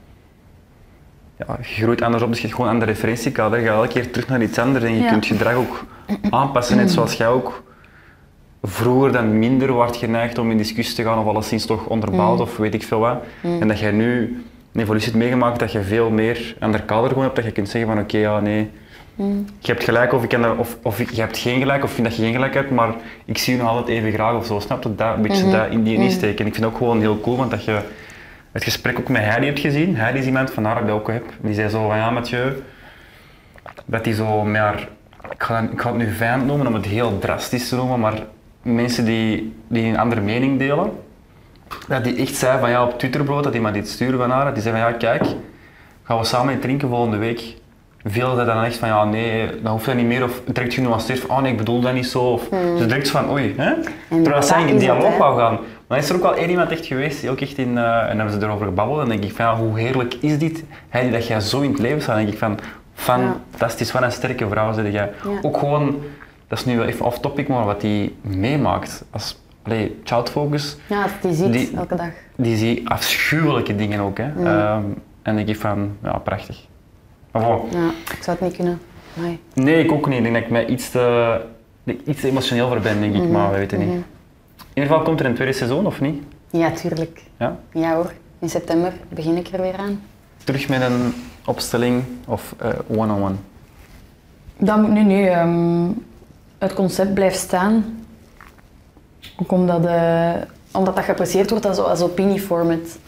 Ja, je groeit anders op, dus je hebt gewoon een ander referentiekader. Je gaat elke keer terug naar iets anders en je Ja. kunt je gedrag ook aanpassen, net zoals jij ook vroeger dan minder wordt geneigd om in discussie te gaan of alleszins toch onderbouwd Mm. of weet ik veel wat. Mm. En dat jij nu een evolutie hebt meegemaakt dat je veel meer een ander kader gewoon hebt, dat je kunt zeggen van oké, okay, ja, nee, Mm. je hebt gelijk of, ik kan dat, of, of ik, je hebt geen gelijk of ik vind dat je geen gelijk hebt, maar ik zie je nog altijd even graag of zo. Snap je? Dat, een beetje Mm-hmm. dat in die Mm. insteek. En ik vind het ook gewoon heel cool, want dat je het gesprek ook met Heidi hebt gezien. Heidi is iemand van haar dat ik dat ook heb. Die zei zo van ja, Mathieu, dat die zo met haar, ik ga, ik ga het nu vijand noemen om het heel drastisch te noemen, maar mensen die, die een andere mening delen, dat die echt zei van ja, op Twitter bijvoorbeeld, dat iemand iets stuurde van haar, dat die zei van ja, kijk, gaan we samen iets drinken volgende week. Veel dat dan echt van ja, nee, dan hoeft dat niet meer, of direct genuanceerd van oh nee, ik bedoel dat niet zo, of Mm. dus direct van oei, hè? En Terwijl zij dat in is dialoog het, hè. wou gaan. Maar dan is er ook wel één iemand echt geweest, die ook echt in, uh, en dan hebben ze erover gebabbeld, en dan denk ik van ja, hoe heerlijk is dit, Heidi, dat jij zo in het leven staat, dan denk ik van fantastisch, wat een sterke vrouw zeg jij. Ja. Ook gewoon, dat is nu wel even off topic, maar wat die meemaakt, als, allee, Child Focus, Ja, die ziet Die- elke dag. die zie afschuwelijke dingen ook, hè. Mm. Um, en dan denk ik van, ja, prachtig. Maar bon. Ja, ik zou het niet kunnen. Nee. Nee, ik ook niet. Ik denk dat ik mij iets te, dat ik iets te emotioneel voor ben, denk ik, Mhm, maar we weten mhm. niet. In ieder geval komt er een tweede seizoen, of niet? Ja, tuurlijk. Ja? Ja hoor, in september begin ik er weer aan. Terug met een opstelling of uh, one-on-one? Dat moet nu, nu ehm, het concept blijft staan. Ook omdat, eh, omdat dat geapprecieerd wordt als, als opinieformat.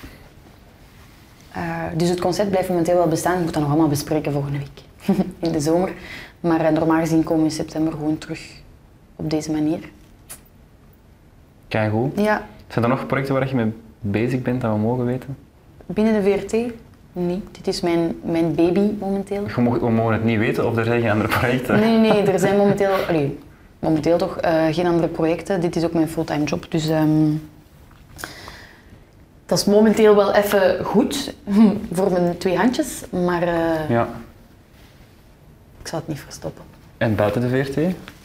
Uh, dus het concept blijft momenteel wel bestaan. Ik moet dat nog allemaal bespreken volgende week. In de zomer. Maar uh, normaal gezien komen we in september gewoon terug op deze manier. Kijk goed. Ja, Zijn er nog projecten waar je mee bezig bent dat we mogen weten? binnen de V R T? Nee, dit is mijn, mijn baby momenteel. Je mag, we mogen het niet weten of er zijn geen andere projecten. Nee, nee, nee, er zijn momenteel, allee, momenteel toch uh, geen andere projecten. Dit is ook mijn fulltime job, dus um, dat is momenteel wel even goed voor mijn twee handjes, maar uh, Ja. ik zal het niet verstoppen. En buiten de V R T?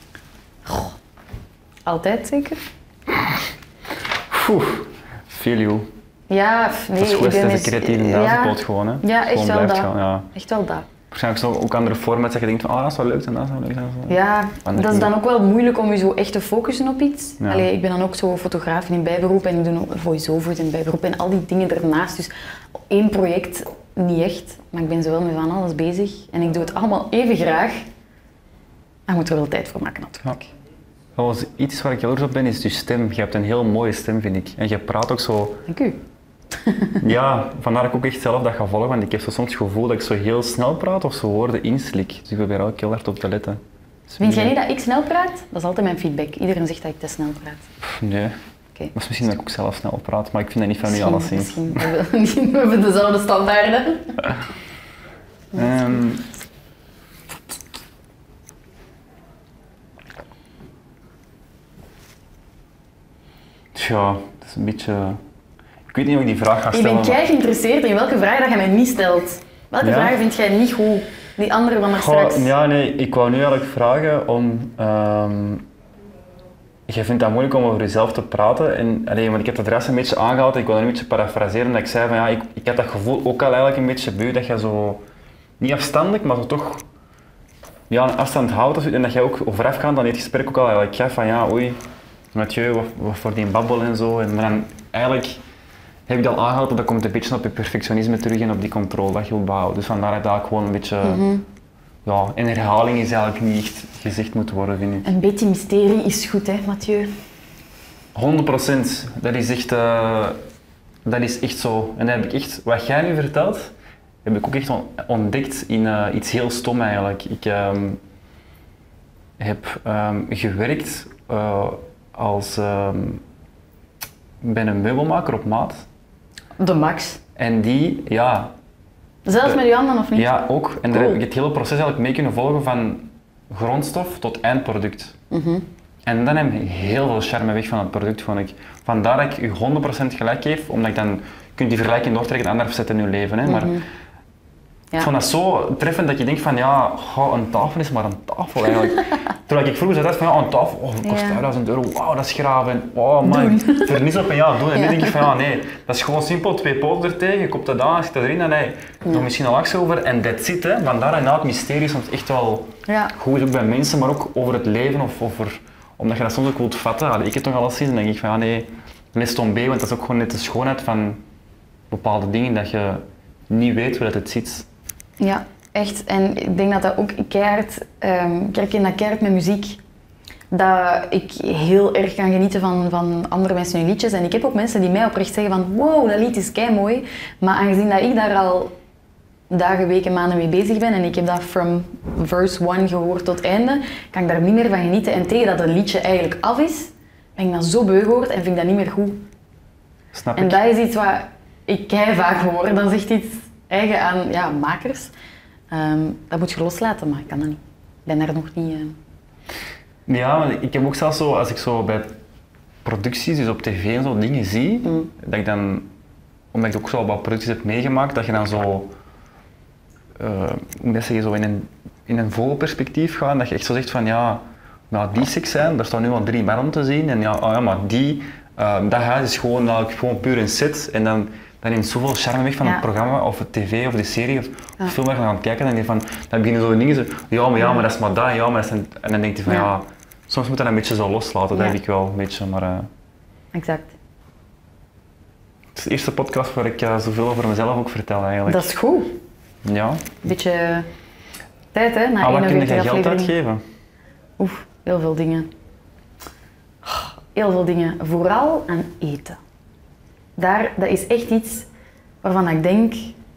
Altijd zeker? Oeh, feel you. Ja, f- nee, Dat is goed, ik ben dat is eens- een creatieve ja, duizendpoot gewoon, hè. Ja, echt Gewoon wel blijft dat. gaan, ja. Echt wel dat. Waarschijnlijk zo ook andere formats dat je denkt van ah, dat is wel leuk en dat is wel leuk. Dat is wel... Ja, Ander dat is dan ding. ook wel moeilijk om je zo echt te focussen op iets. Ja. Allee, ik ben dan ook zo fotograaf in bijberoep en ik doe ook voice-overs in bijberoep en al die dingen ernaast. Dus één project niet echt, maar ik ben zo wel met van alles bezig en ik doe het allemaal even graag. Maar je moet er wel tijd voor maken natuurlijk. Ja. Dat was iets waar ik jaloers op ben, is je stem. Je hebt een heel mooie stem, vind ik. En je praat ook zo... Dank u. Ja, vandaar dat ik ook echt zelf dat ga volgen, want ik heb zo soms het gevoel dat ik zo heel snel praat of zo woorden inslik. Dus ik probeer er ook heel hard op te letten. Dus Vind jij niet dat ik snel praat? Dat is altijd mijn feedback. Iedereen zegt dat ik te snel praat. Pff, nee. Okay. Dat is misschien dat ik ook zelf snel praat, maar ik vind dat niet van u Misschien, alleszins. misschien. We hebben, we hebben dezelfde standaarden. Um, Tja, dat is een beetje... Ik weet niet of ik die vraag ga Ik stellen. ben kei geïnteresseerd in welke vraag dat je mij niet stelt. Welke Ja? vragen vind jij niet goed? Die andere van daar Goh, straks. ja, nee, ik wou nu eigenlijk vragen om... Um, jij vindt dat moeilijk om over jezelf te praten. En, allee, want ik heb dat rest een beetje aangehaald. Ik wil een beetje parafraseren. Dat ik zei van ja, ik, ik had dat gevoel ook al eigenlijk een beetje bij u, dat je zo... Niet afstandelijk, maar zo toch... Ja, een afstand houdt. En dat jij ook voorafgaand aan dit gesprek ook al eigenlijk gaf van ja, oei, Mathieu, wat, wat voor die babbel en zo. En, maar dan eigenlijk heb ik al aangehaald dat dat komt een beetje op je perfectionisme terug en op die controle dat je wilt behouden. Dus vandaar dat dat gewoon een beetje... Mm-hmm. Ja, en herhaling is eigenlijk niet echt gezegd moet worden, vind ik. Een beetje mysterie is goed, hè, Mathieu? honderd procent. Dat is echt, uh, dat is echt zo. En dat heb ik echt, wat jij nu vertelt, heb ik ook echt ontdekt in uh, iets heel stom eigenlijk. Ik um, heb um, gewerkt uh, als um, bij een meubelmaker op maat. De max. En die, ja... Zelfs uh, met je handen of niet? Ja, ook. En daar Cool. heb ik het hele proces eigenlijk mee kunnen volgen van grondstof tot eindproduct. Mm-hmm. En dan heb je heel veel charme weg van het product, vond ik. Vandaar dat ik u honderd procent gelijk geef, omdat ik dan... Je kunt die vergelijking doortrekken en anders zetten in je leven. Hè, maar Mm-hmm. Ja. ik vond dat zo treffend dat je denkt van ja, goh, een tafel is maar een tafel eigenlijk. Terwijl ik vroeger dacht van ja, een tafel, oh, dat kost Ja. duizend euro, wauw, dat is graaf. En oh man, vernis op en ja, doen. En nu Ja. denk ik van ja, nee, dat is gewoon simpel, twee poten er tegen, je koopt dat aan, zit dat erin en nee, nog misschien een laks over en that's it. Hè. Vandaar en na het mysterie soms echt wel Ja. goed is ook bij mensen, maar ook over het leven of over, omdat je dat soms ook wilt vatten. Allee, ik heb het toch al eens zien en dan denk ik van ja, nee, les ton B, want dat is ook gewoon net de schoonheid van bepaalde dingen dat je niet weet hoe dat het zit. Ja, echt. En ik denk dat dat ook keihard, um, ik herken dat keihard met muziek. Dat ik heel erg kan genieten van, van andere mensen hun liedjes. En ik heb ook mensen die mij oprecht zeggen van wow, dat lied is keimooi. Maar aangezien dat ik daar al dagen, weken, maanden mee bezig ben en ik heb dat from verse one gehoord tot einde, kan ik daar niet meer van genieten. En tegen dat een liedje eigenlijk af is, ben ik dan zo beu gehoord en vind ik dat niet meer goed. Snap En ik? dat is iets wat ik kei vaak hoor. Dat is echt iets eigen aan ja, makers. Um, dat moet je loslaten, maar ik kan dat niet. Ik ben daar nog niet... Uh... Ja, maar ik heb ook zelfs zo, als ik zo bij producties, dus op tv en zo dingen zie, Mm. dat ik dan, omdat ik ook zo wat producties heb meegemaakt, dat je dan zo, uh, hoe moet ik zeggen, zo in een, in een vogelperspectief gaat, dat je echt zo zegt van ja, nou die seks zijn, daar staan nu al drie mannen te zien en ja, oh ja maar die, uh, dat huis is gewoon, nou, gewoon puur een set en dan, dan neemt zoveel charme weg van Ja. het programma of het tv of de serie of Ja. de film waar je aan het kijken en dan, van, dan beginnen zo dingen zo, ja maar ja, maar dat is maar dat, ja maar dat is een, en dan denk je van ja, Ja. soms moet je dat een beetje zo loslaten, dat Ja. heb ik wel een beetje, maar uh, Exact. het is de eerste podcast waar ik uh, zoveel over mezelf ook vertel eigenlijk. Dat is goed. Ja. Een beetje tijd, hè, na Ah, wat kun je eenenveertig geld afleveringen. uitgeven? Oef, heel veel dingen. Heel veel dingen. Vooral aan eten. Daar, dat is echt iets waarvan ik denk...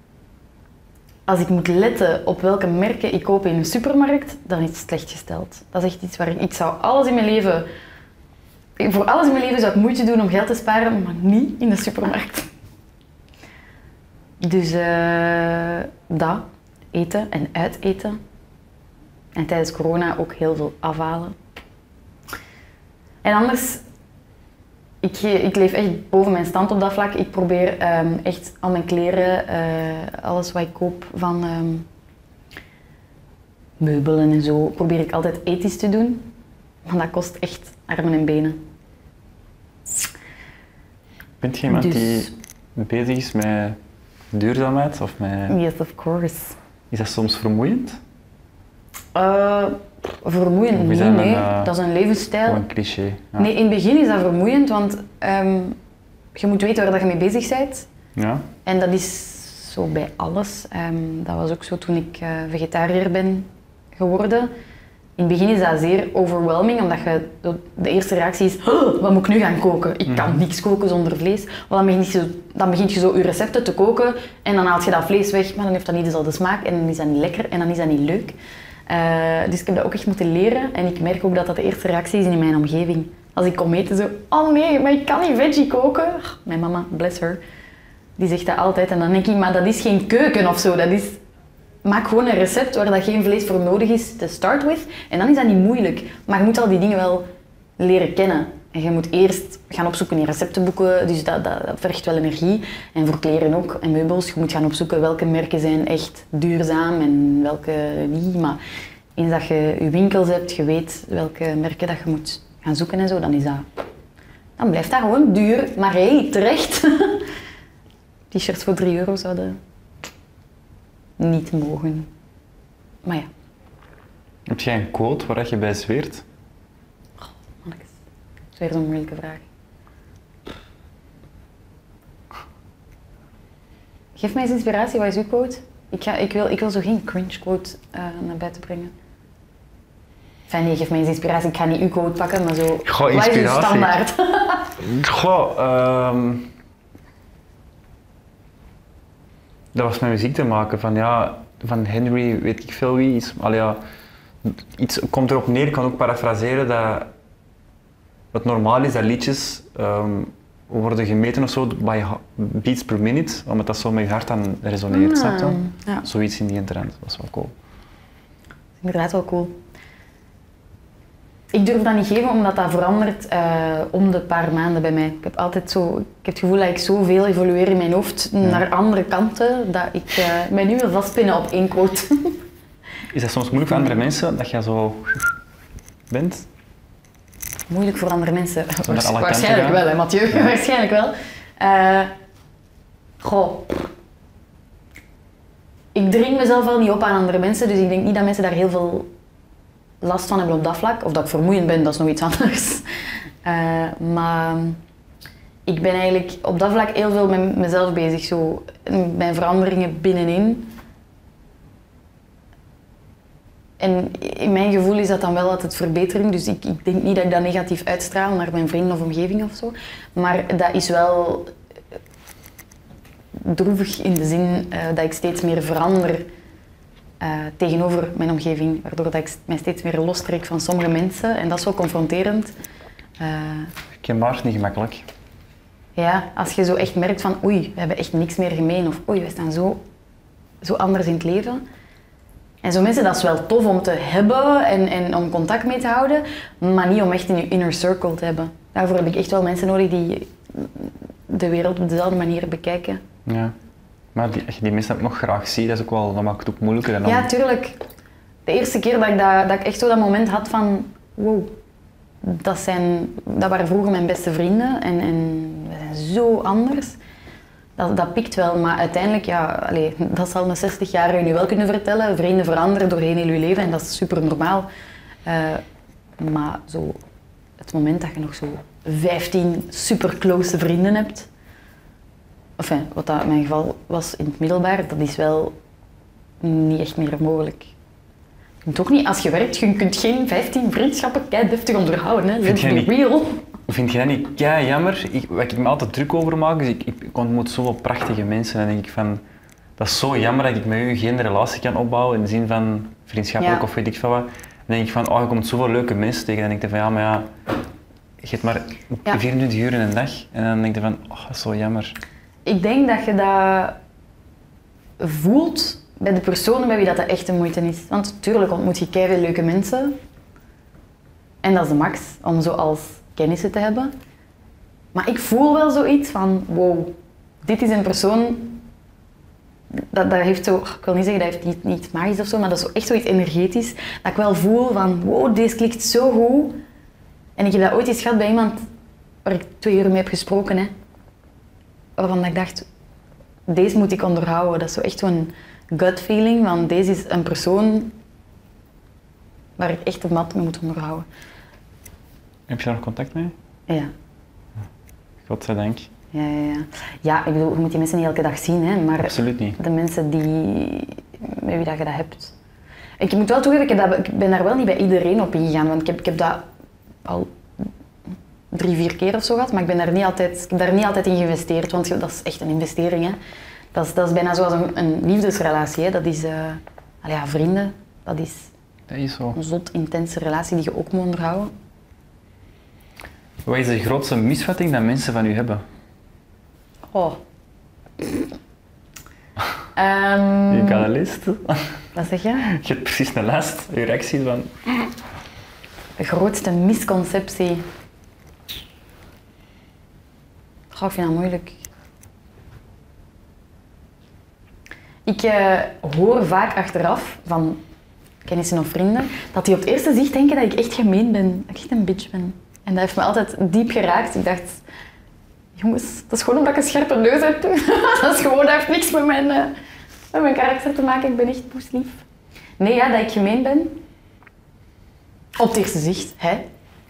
Als ik moet letten op welke merken ik koop in een supermarkt, dan is het slecht gesteld. Dat is echt iets waar ik... Ik zou alles in mijn leven... Voor alles in mijn leven zou ik moeite doen om geld te sparen, maar niet in de supermarkt. Dus uh, dat. Eten en uiteten. En tijdens corona ook heel veel afhalen. En anders... Ik, ik leef echt boven mijn stand op dat vlak. Ik probeer um, echt al mijn kleren, uh, alles wat ik koop van um, meubelen en zo, probeer ik altijd ethisch te doen. Maar dat kost echt armen en benen. Bent je iemand Dus- die bezig is met duurzaamheid? Of met... Yes, of course. Is dat soms vermoeiend? Uh, vermoeiend Of is niet, dat een, nee. uh, Dat is een levensstijl. Gewoon een cliché. Ja. Nee, in het begin is dat vermoeiend, want um, je moet weten waar dat je mee bezig bent. Ja? En dat is zo bij alles. Um, dat was ook zo toen ik uh, vegetariër ben geworden. In het begin is dat zeer overwhelming, omdat je de, de eerste reactie is oh, wat moet ik nu gaan koken? Ik kan niks koken zonder vlees. Want dan begint je, zo, dan begint je zo je recepten te koken en dan haal je dat vlees weg, maar dan heeft dat niet dezelfde smaak en dan is dat niet lekker en dan is dat niet leuk. Uh, dus ik heb dat ook echt moeten leren en ik merk ook dat dat de eerste reactie is in mijn omgeving. Als ik kom eten, zo... Oh nee, maar ik kan niet veggie koken. Mijn mama, bless her, die zegt dat altijd. En dan denk ik, maar dat is geen keuken of zo. Dat is... Maak gewoon een recept waar dat geen vlees voor nodig is, to start with. En dan is dat niet moeilijk. Maar je moet al die dingen wel leren kennen. En je moet eerst gaan opzoeken in receptenboeken, dus dat, dat, dat vergt wel energie. En voor kleren ook, en meubels. Je moet gaan opzoeken welke merken zijn echt duurzaam en welke niet. Maar eens dat je je winkels hebt, je weet welke merken dat je moet gaan zoeken en zo, dan is dat... Dan blijft dat gewoon duur. Maar hé, hey, terecht. T-shirts voor drie euro zouden niet mogen. Maar ja. Heb jij een quote waar je bij zweert? Mannetjes. Dat is weer zo'n moeilijke vraag. Geef mij eens inspiratie, wat is uw quote? Ik, ga, ik, wil, ik wil zo geen cringe quote uh, naar buiten brengen. Enfin, nee, geef mij eens inspiratie. Ik ga niet uw quote pakken, maar zo... Goh, wat is uw inspiratie. standaard? Goh, um... dat was met muziek te maken. Van, ja, van Henry, weet ik veel wie. Iets, allee, ja, iets komt erop neer, ik kan ook parafraseren, dat het normaal is dat liedjes um, worden gemeten of zo bij beats per minute, omdat dat zo met je hart aan resoneert, Ah, snap je? ja. Zoiets in die trend, dat is wel cool. Inderdaad wel cool. Ik durf dat niet geven, omdat dat verandert uh, om de paar maanden bij mij. Ik heb altijd zo, ik heb het gevoel dat ik zoveel evolueer in mijn hoofd Ja. naar andere kanten, dat ik uh, mij nu wil vastpinnen op één quote. Is dat soms moeilijk voor andere mensen, dat je zo bent? Moeilijk voor andere mensen. naar Waars- alle waarschijnlijk kanten wel, hè, Mathieu? Ja. Waarschijnlijk wel. Uh, goh. Ik dring mezelf wel niet op aan andere mensen, dus ik denk niet dat mensen daar heel veel last van hebben op dat vlak. Of dat ik vermoeiend ben, dat is nog iets anders. Uh, maar ik ben eigenlijk op dat vlak heel veel met mezelf bezig. Zo, mijn veranderingen binnenin. En in mijn gevoel is dat dan wel altijd verbetering. Dus ik, ik denk niet dat ik dat negatief uitstraal naar mijn vrienden of omgeving of zo. Maar dat is wel droevig in de zin uh, dat ik steeds meer verander uh, tegenover mijn omgeving. Waardoor dat ik mij steeds meer lostrek van sommige mensen. En dat is wel confronterend. Uh, Kenbaar is niet gemakkelijk. ja, als je zo echt merkt van oei, we hebben echt niks meer gemeen. Of oei, we staan zo, zo anders in het leven. En zo mensen, dat is wel tof om te hebben en, en om contact mee te houden, maar niet om echt in je inner circle te hebben. Daarvoor heb ik echt wel mensen nodig die de wereld op dezelfde manier bekijken. Ja. Maar die, als je die mensen ook nog graag ziet, dat, is ook wel, dat maakt het ook moeilijker. En dan... Ja, tuurlijk. De eerste keer dat ik, dat, dat ik echt zo dat moment had van wow, dat, zijn, dat waren vroeger mijn beste vrienden en, en we zijn zo anders. Dat, dat pikt wel, maar uiteindelijk, ja, allez, dat zal een zestigjarige nu wel kunnen vertellen. Vrienden veranderen doorheen heel je leven en dat is super normaal. Uh, maar zo, het moment dat je nog zo vijftien super close vrienden hebt, enfin, wat dat in mijn geval was in het middelbaar, dat is wel niet echt meer mogelijk. Toch niet, als je werkt, je kunt geen vijftien vriendschappen kei deftig onderhouden. Hè. Let's be niet- real. Vind je dat niet kei jammer? Ik, waar ik me altijd druk over maak, is ik, ik, ik ontmoet zoveel prachtige mensen en dan denk ik van, dat is zo jammer dat ik met u geen relatie kan opbouwen in de zin van vriendschappelijk Ja. of weet ik veel wat. Dan denk ik van, oh, je komt zoveel leuke mensen tegen. Dan denk ik van, ja, maar ja, je hebt maar Ja. vierentwintig uur in een dag. En dan denk je van, oh, dat is zo jammer. Ik denk dat je dat voelt bij de personen bij wie dat, dat echt de moeite is. Want natuurlijk ontmoet je keiveel leuke mensen. En dat is de max, om zo als kennissen te hebben. Maar ik voel wel zoiets van, wow, dit is een persoon... Dat, dat heeft zo, ik wil niet zeggen dat heeft niet, niet magisch of zo, maar dat is zo echt zoiets energetisch. Dat ik wel voel van, wow, deze klikt zo goed. En ik heb dat ooit eens gehad bij iemand waar ik twee uur mee heb gesproken. Hè. Waarvan ik dacht, deze moet ik onderhouden. Dat is zo echt zo'n gut feeling van, deze is een persoon waar ik echt de mat mee moet onderhouden. Heb je daar nog contact mee? Ja. Godzijdank. Ja, ja, ja. Ja, ik bedoel, je moet die mensen niet elke dag zien, hè, maar Absoluut niet. de mensen die, met wie dat je dat hebt. Ik moet wel toegeven, ik, heb dat, ik ben daar wel niet bij iedereen op ingegaan, want ik heb, ik heb dat al drie, vier keer of zo gehad, maar ik, ben daar niet altijd, ik heb daar niet altijd in geïnvesteerd, want dat is echt een investering. Hè. Dat, is, dat is bijna zoals een, een liefdesrelatie. Hè. Dat is, uh, allee, ja, vrienden, dat is Dat is zo. een zot intense relatie die je ook moet onderhouden. Wat is de grootste misvatting dat mensen van u hebben? Oh. um, Je kan een lijst. Wat zeg je? Je hebt precies een lijst. Je reactie van... De grootste misconceptie. Goh, ik vind dat moeilijk. Ik uh, hoor vaak achteraf van kennissen of vrienden dat die op het eerste zicht denken dat ik echt gemeen ben, dat ik echt een bitch ben. En dat heeft me altijd diep geraakt. Ik dacht, jongens, dat is gewoon omdat ik een scherpe neus heb. Dat is gewoon, dat heeft niks met mijn, uh, met mijn karakter te maken. Ik ben echt poeslief. Nee, ja, dat ik gemeen ben. Op het eerste zicht, hè.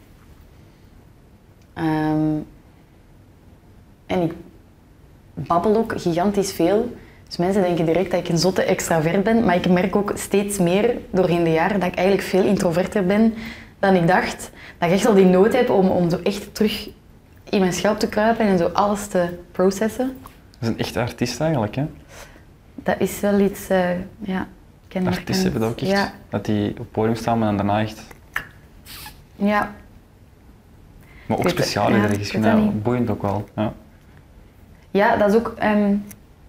Um, en ik babbel ook gigantisch veel. Dus mensen denken direct dat ik een zotte extravert ben, maar ik merk ook steeds meer doorheen de jaren dat ik eigenlijk veel introverter ben dan ik dacht. Dat ik echt al die nood heb om, om zo echt terug in mijn schelp te kruipen en zo alles te processen. Dat is een echte artiest eigenlijk, hè? Dat is wel iets, uh, ja, kenmerkend. Artiesten hebben dat ook echt, ja. Dat die op het podium staan en dan daarna echt... Ja. Maar ook weet, speciaal ja, is dat, ik vind dat niet. Boeiend ook wel. Ja, ja dat is ook... Um,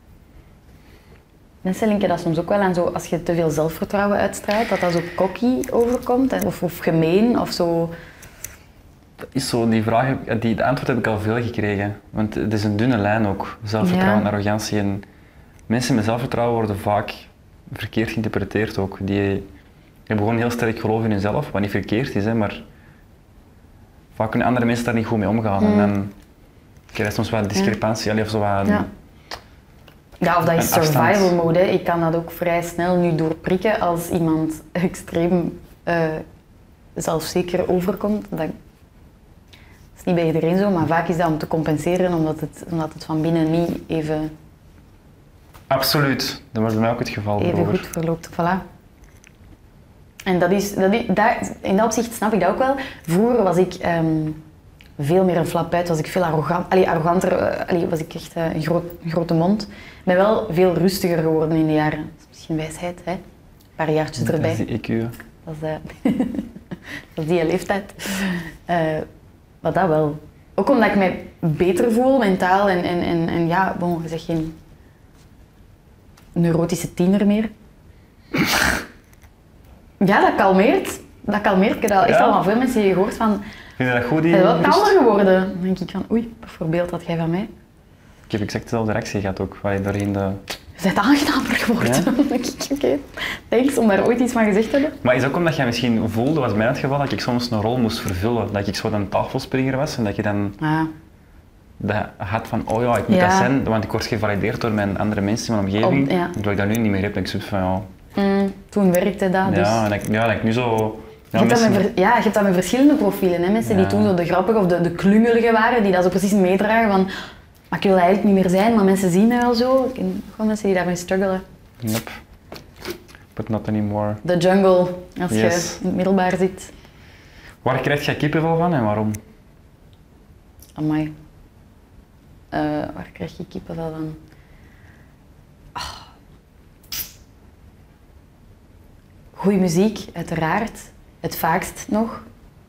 mensen linken dat soms ook wel aan zo, als je te veel zelfvertrouwen uitstraalt, dat dat zo cocky overkomt, of, of gemeen, of zo. Dat is zo, die vraag, die, de antwoord heb ik al veel gekregen. Want het is een dunne lijn ook, zelfvertrouwen en ja. arrogantie. En mensen met zelfvertrouwen worden vaak verkeerd geïnterpreteerd ook. Die hebben gewoon heel sterk geloof in hunzelf, wat niet verkeerd is, hè, maar vaak kunnen andere mensen daar niet goed mee omgaan. Mm. En dan krijg je soms wat discrepantie, ja. of zo wat... Ja. Ja, of dat is survival afstand. mode. Hè. Ik kan dat ook vrij snel nu doorprikken als iemand extreem uh, zelfzeker overkomt. Dat is niet bij iedereen zo, maar vaak is dat om te compenseren omdat het, omdat het van binnen niet even... Absoluut, dat was bij mij ook het geval. Even over. goed verloopt, voilà. En dat is, dat is, dat, in dat opzicht snap ik dat ook wel. Vroeger was ik um, veel meer een flapuit, was ik veel arrogant, allee, arroganter, uh, allee, was ik echt uh, een, groot, een grote mond. Ik ben wel veel rustiger geworden in de jaren. Dat is misschien wijsheid, hè? Een paar jaartjes erbij. Dat is die I Q. Dat is, uh, dat is die leeftijd. Uh, maar dat wel. Ook omdat ik mij beter voel, mentaal. En, en, en, en ja, bon, je zegt geen neurotische tiener meer. Ja, dat kalmeert. Dat kalmeert. Ik heb dat echt Ja? al van veel mensen gehoord van... Vind je dat goed? Die Je bent wel rust? kalmer geworden. Dan denk ik van, oei, bijvoorbeeld had jij van mij. Ik heb exact dezelfde reactie gehad ook, waar je doorheen de... Je bent aangenamer geworden. Ja? Dan denk ik, oké, okay, thanks om daar ooit iets van gezegd te hebben. Maar is ook omdat jij misschien voelde, was bij mij het geval, dat ik soms een rol moest vervullen. Dat ik zo een tafelspringer was en dat je dan Ah. dat had van, oh ja, ik moet Ja. dat zijn, want ik word gevalideerd door mijn andere mensen in mijn omgeving. Om- ja. Terwijl ik dat nu niet meer heb, dat ik zoiets van, ja... Mm, toen werkte dat, dus... Ja, en dat ik, ja, dat ik nu zo... Je Ja, hebt, dat mensen, met, ver- ja, je hebt dat met verschillende profielen. Hè? Mensen Ja. die toen zo de grappige of de, de klungelige waren, die dat zo precies meedragen van maar ik wil dat eigenlijk niet meer zijn, maar mensen zien mij wel zo. Ik ken gewoon mensen die daarmee struggelen. Yep. But not anymore. De jungle, als Yes. je in het middelbaar zit. Waar krijg jij kippenvel van en waarom? Amai. Uh, waar krijg je kippenvel van? Oh. Goeie muziek, uiteraard. Het vaakst nog.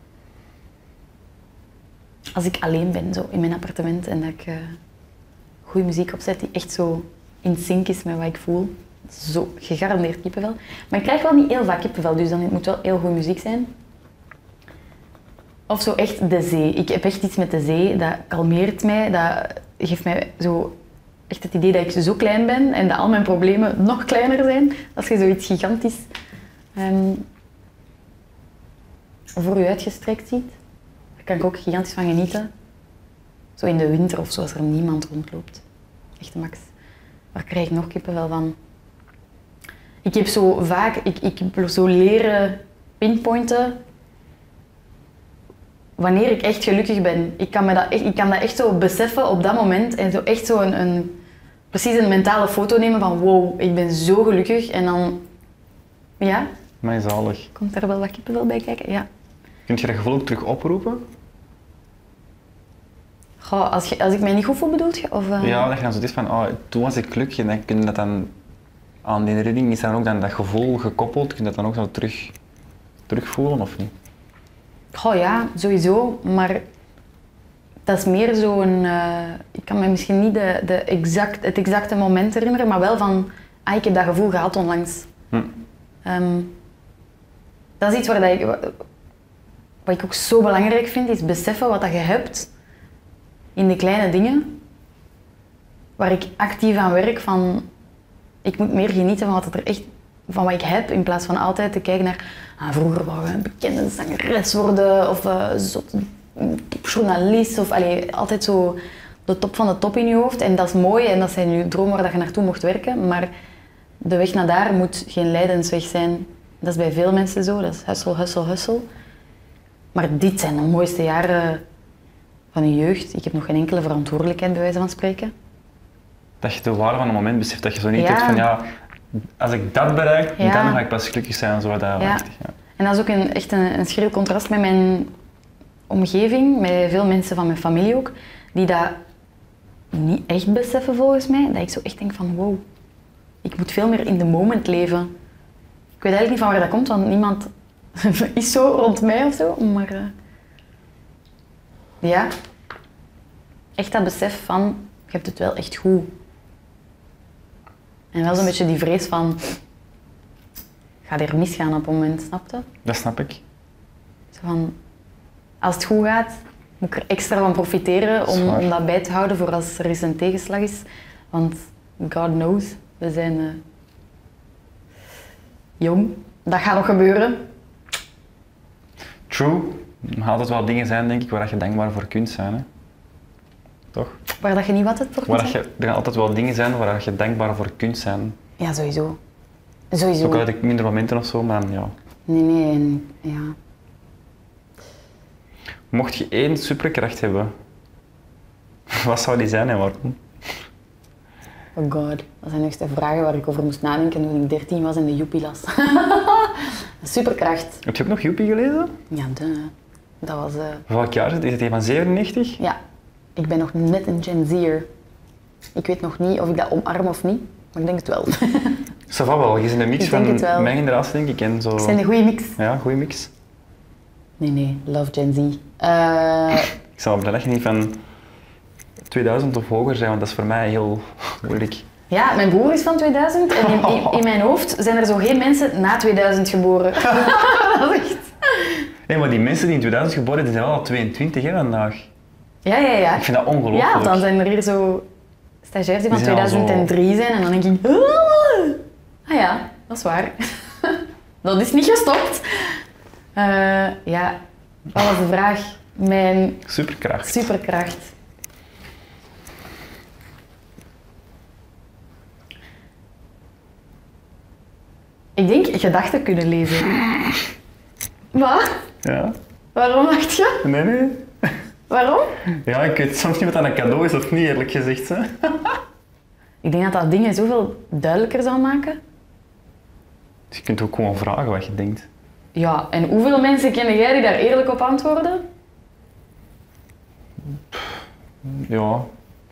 Als ik alleen ben, zo in mijn appartement en dat ik uh, goede muziek opzet die echt zo in sync is met wat ik voel. Zo, gegarandeerd kippenvel. Maar ik krijg wel niet heel vaak kippenvel, dus dan moet wel heel goede muziek zijn. Of zo echt de zee. Ik heb echt iets met de zee, dat kalmeert mij, dat geeft mij zo echt het idee dat ik zo klein ben en dat al mijn problemen nog kleiner zijn. Als je zoiets gigantisch um, voor je uitgestrekt ziet. Daar kan ik ook gigantisch van genieten. Zo in de winter of zo, als er niemand rondloopt. Echt de max. Waar krijg ik nog kippenvel van? Ik heb zo vaak, ik, ik heb zo leren pinpointen wanneer ik echt gelukkig ben. Ik kan, me dat, echt, ik kan dat echt zo beseffen op dat moment en zo echt zo een, een, precies een mentale foto nemen van wow, ik ben zo gelukkig. En dan, ja, Mij zalig. komt daar wel wat kippenvel bij kijken? Ja. Kun je dat gevoel ook terug oproepen? Goh, als, je, als ik mij niet goed voel, bedoelt je? Of, uh... Ja, dat je dan zo is van, oh, toen was ik gelukkig en dan kun je dat dan aan die herinnering, is dan ook dan dat gevoel gekoppeld, kun je dat dan ook zo terug, terugvoelen of niet? Goh ja, sowieso, maar dat is meer zo'n... Uh, ik kan me misschien niet de, de exact, het exacte moment herinneren, maar wel van... Ah, ik heb dat gevoel gehad onlangs. Hm. Um, dat is iets waar dat ik... Wat ik ook zo belangrijk vind, is beseffen wat dat je hebt in de kleine dingen. Waar ik actief aan werk van... Ik moet meer genieten van wat, er echt, van wat ik heb, in plaats van altijd te kijken naar... Ah, vroeger wou je een bekende zangeres worden, of uh, zot, journalist, of allee, altijd zo de top van de top in je hoofd. En dat is mooi en dat zijn je dromen waar je naartoe mocht werken, maar de weg naar daar moet geen lijdensweg zijn. Dat is bij veel mensen zo, dat is hustle, hustle, hustle. Maar dit zijn de mooiste jaren van je jeugd. Ik heb nog geen enkele verantwoordelijkheid, bij wijze van spreken. Dat je de waarde van een moment beseft, dat je zo niet ja. denkt van ja, als ik dat bereik, ja. dan ga ik pas gelukkig zijn. Zo dat ja. ja. En dat is ook een, echt een, een schril contrast met mijn omgeving, met veel mensen van mijn familie ook, die dat niet echt beseffen volgens mij. Dat ik zo echt denk van wow, ik moet veel meer in the moment leven. Ik weet eigenlijk niet van waar dat komt, want niemand is zo rond mij of zo, maar uh, ja, echt dat besef van, je hebt het wel echt goed. En wel zo'n beetje die vrees van, gaat er misgaan op een moment, snap je? Dat snap ik. Zo van, als het goed gaat, moet ik er extra van profiteren om, om dat bij te houden voor als er eens een tegenslag is. Want God knows, we zijn uh, jong. Dat gaat nog gebeuren. True. Er gaan altijd wel dingen zijn, denk ik, waar je dankbaar voor kunt zijn. Hè? Toch? Waar dat je niet wat hebt voor kunt waar zijn? Je, er gaan altijd wel dingen zijn waar je dankbaar voor kunt zijn. Ja, sowieso. Sowieso. Ook al had ik minder momenten of zo, maar dan, ja. Nee, nee, en, ja. Mocht je één superkracht hebben, wat zou die zijn en waarom? Oh god, dat zijn echt de vragen waar ik over moest nadenken toen ik dertien was en de Joepie las. Superkracht. Heb je ook nog Joepie gelezen? Ja, de, dat was... Uh... Welk jaar is het? Is het van zevenennegentig? Ja, ik ben nog net een Gen Z'er. Ik weet nog niet of ik dat omarm of niet, maar ik denk het wel. Ça va wel, je bent een mix van mijn generatie, denk ik. En zo... Ik ben een goede mix. Ja, goede mix. Nee, nee, love Gen Z. Uh... Ik zal op de leg niet van tweeduizend of hoger zijn, want dat is voor mij heel moeilijk. Ja, mijn broer is van tweeduizend en in, in, in mijn hoofd zijn er zo geen mensen na tweeduizend geboren. Dat is echt... Nee, maar die mensen die in tweeduizend geboren zijn, zijn wel al tweeëntwintig hè, vandaag. Ja, ja, ja. Ik vind dat ongelooflijk. Ja, dan zijn er hier zo stagiairs die van die zijn tweeduizend drie zo... zijn en dan denk ik... Ah ja, dat is waar. Dat is niet gestopt. Uh, ja, wat was de vraag? Mijn... Superkracht. Superkracht. Ik denk gedachten kunnen lezen. Wat? Ja. Waarom dacht je? Nee, nee. Waarom? Ja, ik weet soms niet wat dat een cadeau is of niet, eerlijk gezegd. Hè. Ik denk dat dat dingen zoveel duidelijker zal maken. Dus je kunt ook gewoon vragen wat je denkt. Ja, en hoeveel mensen ken jij die daar eerlijk op antwoorden? Ja.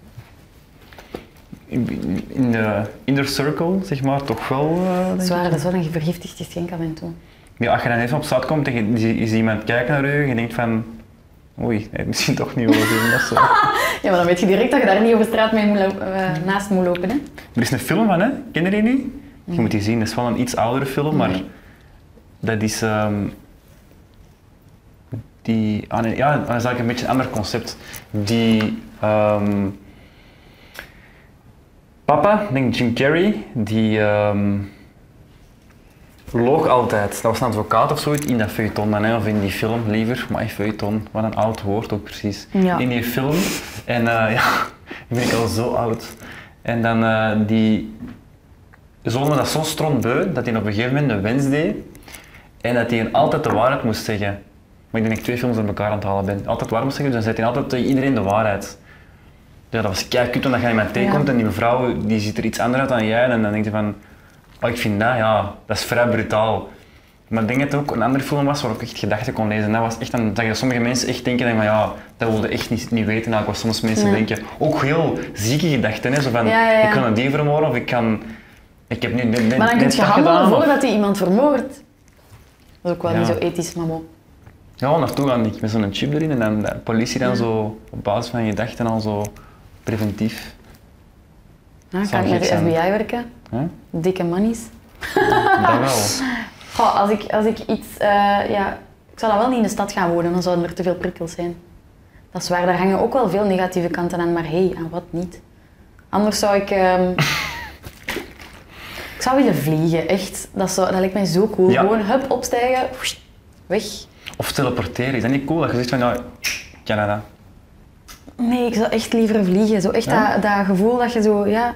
In, in de inner circle, zeg maar, toch wel. Uh, dat is waar, dat is wel een vergiftigd geschenk aan en toe. Ja, als je dan even op straat komt en je, je ziet iemand kijken naar je en je denkt van... Oei, hij heeft misschien toch niet willen doen. Dat zo. Ja, maar dan weet je direct dat je daar niet over straat mee moet lopen, uh, naast moet lopen. Hè? Er is een film van, hè? Ken je die niet? Je mm. moet die zien, dat is wel een iets oudere film, maar mm. dat is... Um, die, ah nee, ja, dat is eigenlijk een beetje een ander concept. Die... Um, papa, ik denk Jim Carrey, die... Um, loog altijd. Dat was een advocaat of zoiets in dat feuilleton dan, hè, of in die film liever. Maar in feuilleton, wat een oud woord ook precies. Ja. In die film. En uh, ja, die ben ik al zo oud. En dan uh, die zoon dat zo strontbeu dat hij op een gegeven moment een wens deed. En dat hij altijd de waarheid moest zeggen. Maar ik denk dat ik twee films door elkaar aan het halen ben. Altijd waar moest zeggen, dus dan zei hij altijd tegen iedereen de waarheid. Ja, dat was keikut omdat je iemand tegenkomt ja. en die mevrouw die ziet er iets anders uit dan jij. En dan denk je van... Oh, ik vind dat, ja, dat is vrij brutaal. Maar ik denk dat het ook een andere film was waar ik echt gedachten kon lezen. Dat was echt een, dat je sommige mensen echt denken van ja, dat wilde echt niet, niet weten. Nou, ik was soms mensen nee. denken, ook heel zieke gedachten. Hè, zo van, ja, ja, ja. ik kan een die vermoorden of ik kan... Ik heb nu net, net, maar dan kun je handelen gedaan, voordat hij iemand vermoordt. Dat is ook wel ja. niet zo ethisch, maar bon. Ja, naartoe gaan ik met zo'n chip erin en dan de politie dan Ja. zo op basis van je gedachten al zo preventief. Ja, Zou kan ik met de gek F zijn. B I werken? Hè? Dikke manies. Dat wel. Goh, als, ik, als ik iets... eh, ja, ik zou dan wel niet in de stad gaan wonen, dan zouden er te veel prikkels zijn. Dat is waar, daar hangen ook wel veel negatieve kanten aan, maar hé, hey, aan wat niet? Anders zou ik... ehm, ik zou willen vliegen, echt. Dat, zou, dat lijkt mij zo cool. Ja. Gewoon, hup, opstijgen, woest, weg. Of teleporteren, is dat niet cool? Dat je zegt van, ja, Canada. Nee, ik zou echt liever vliegen. Zo echt Ja? dat, dat gevoel dat je zo, ja...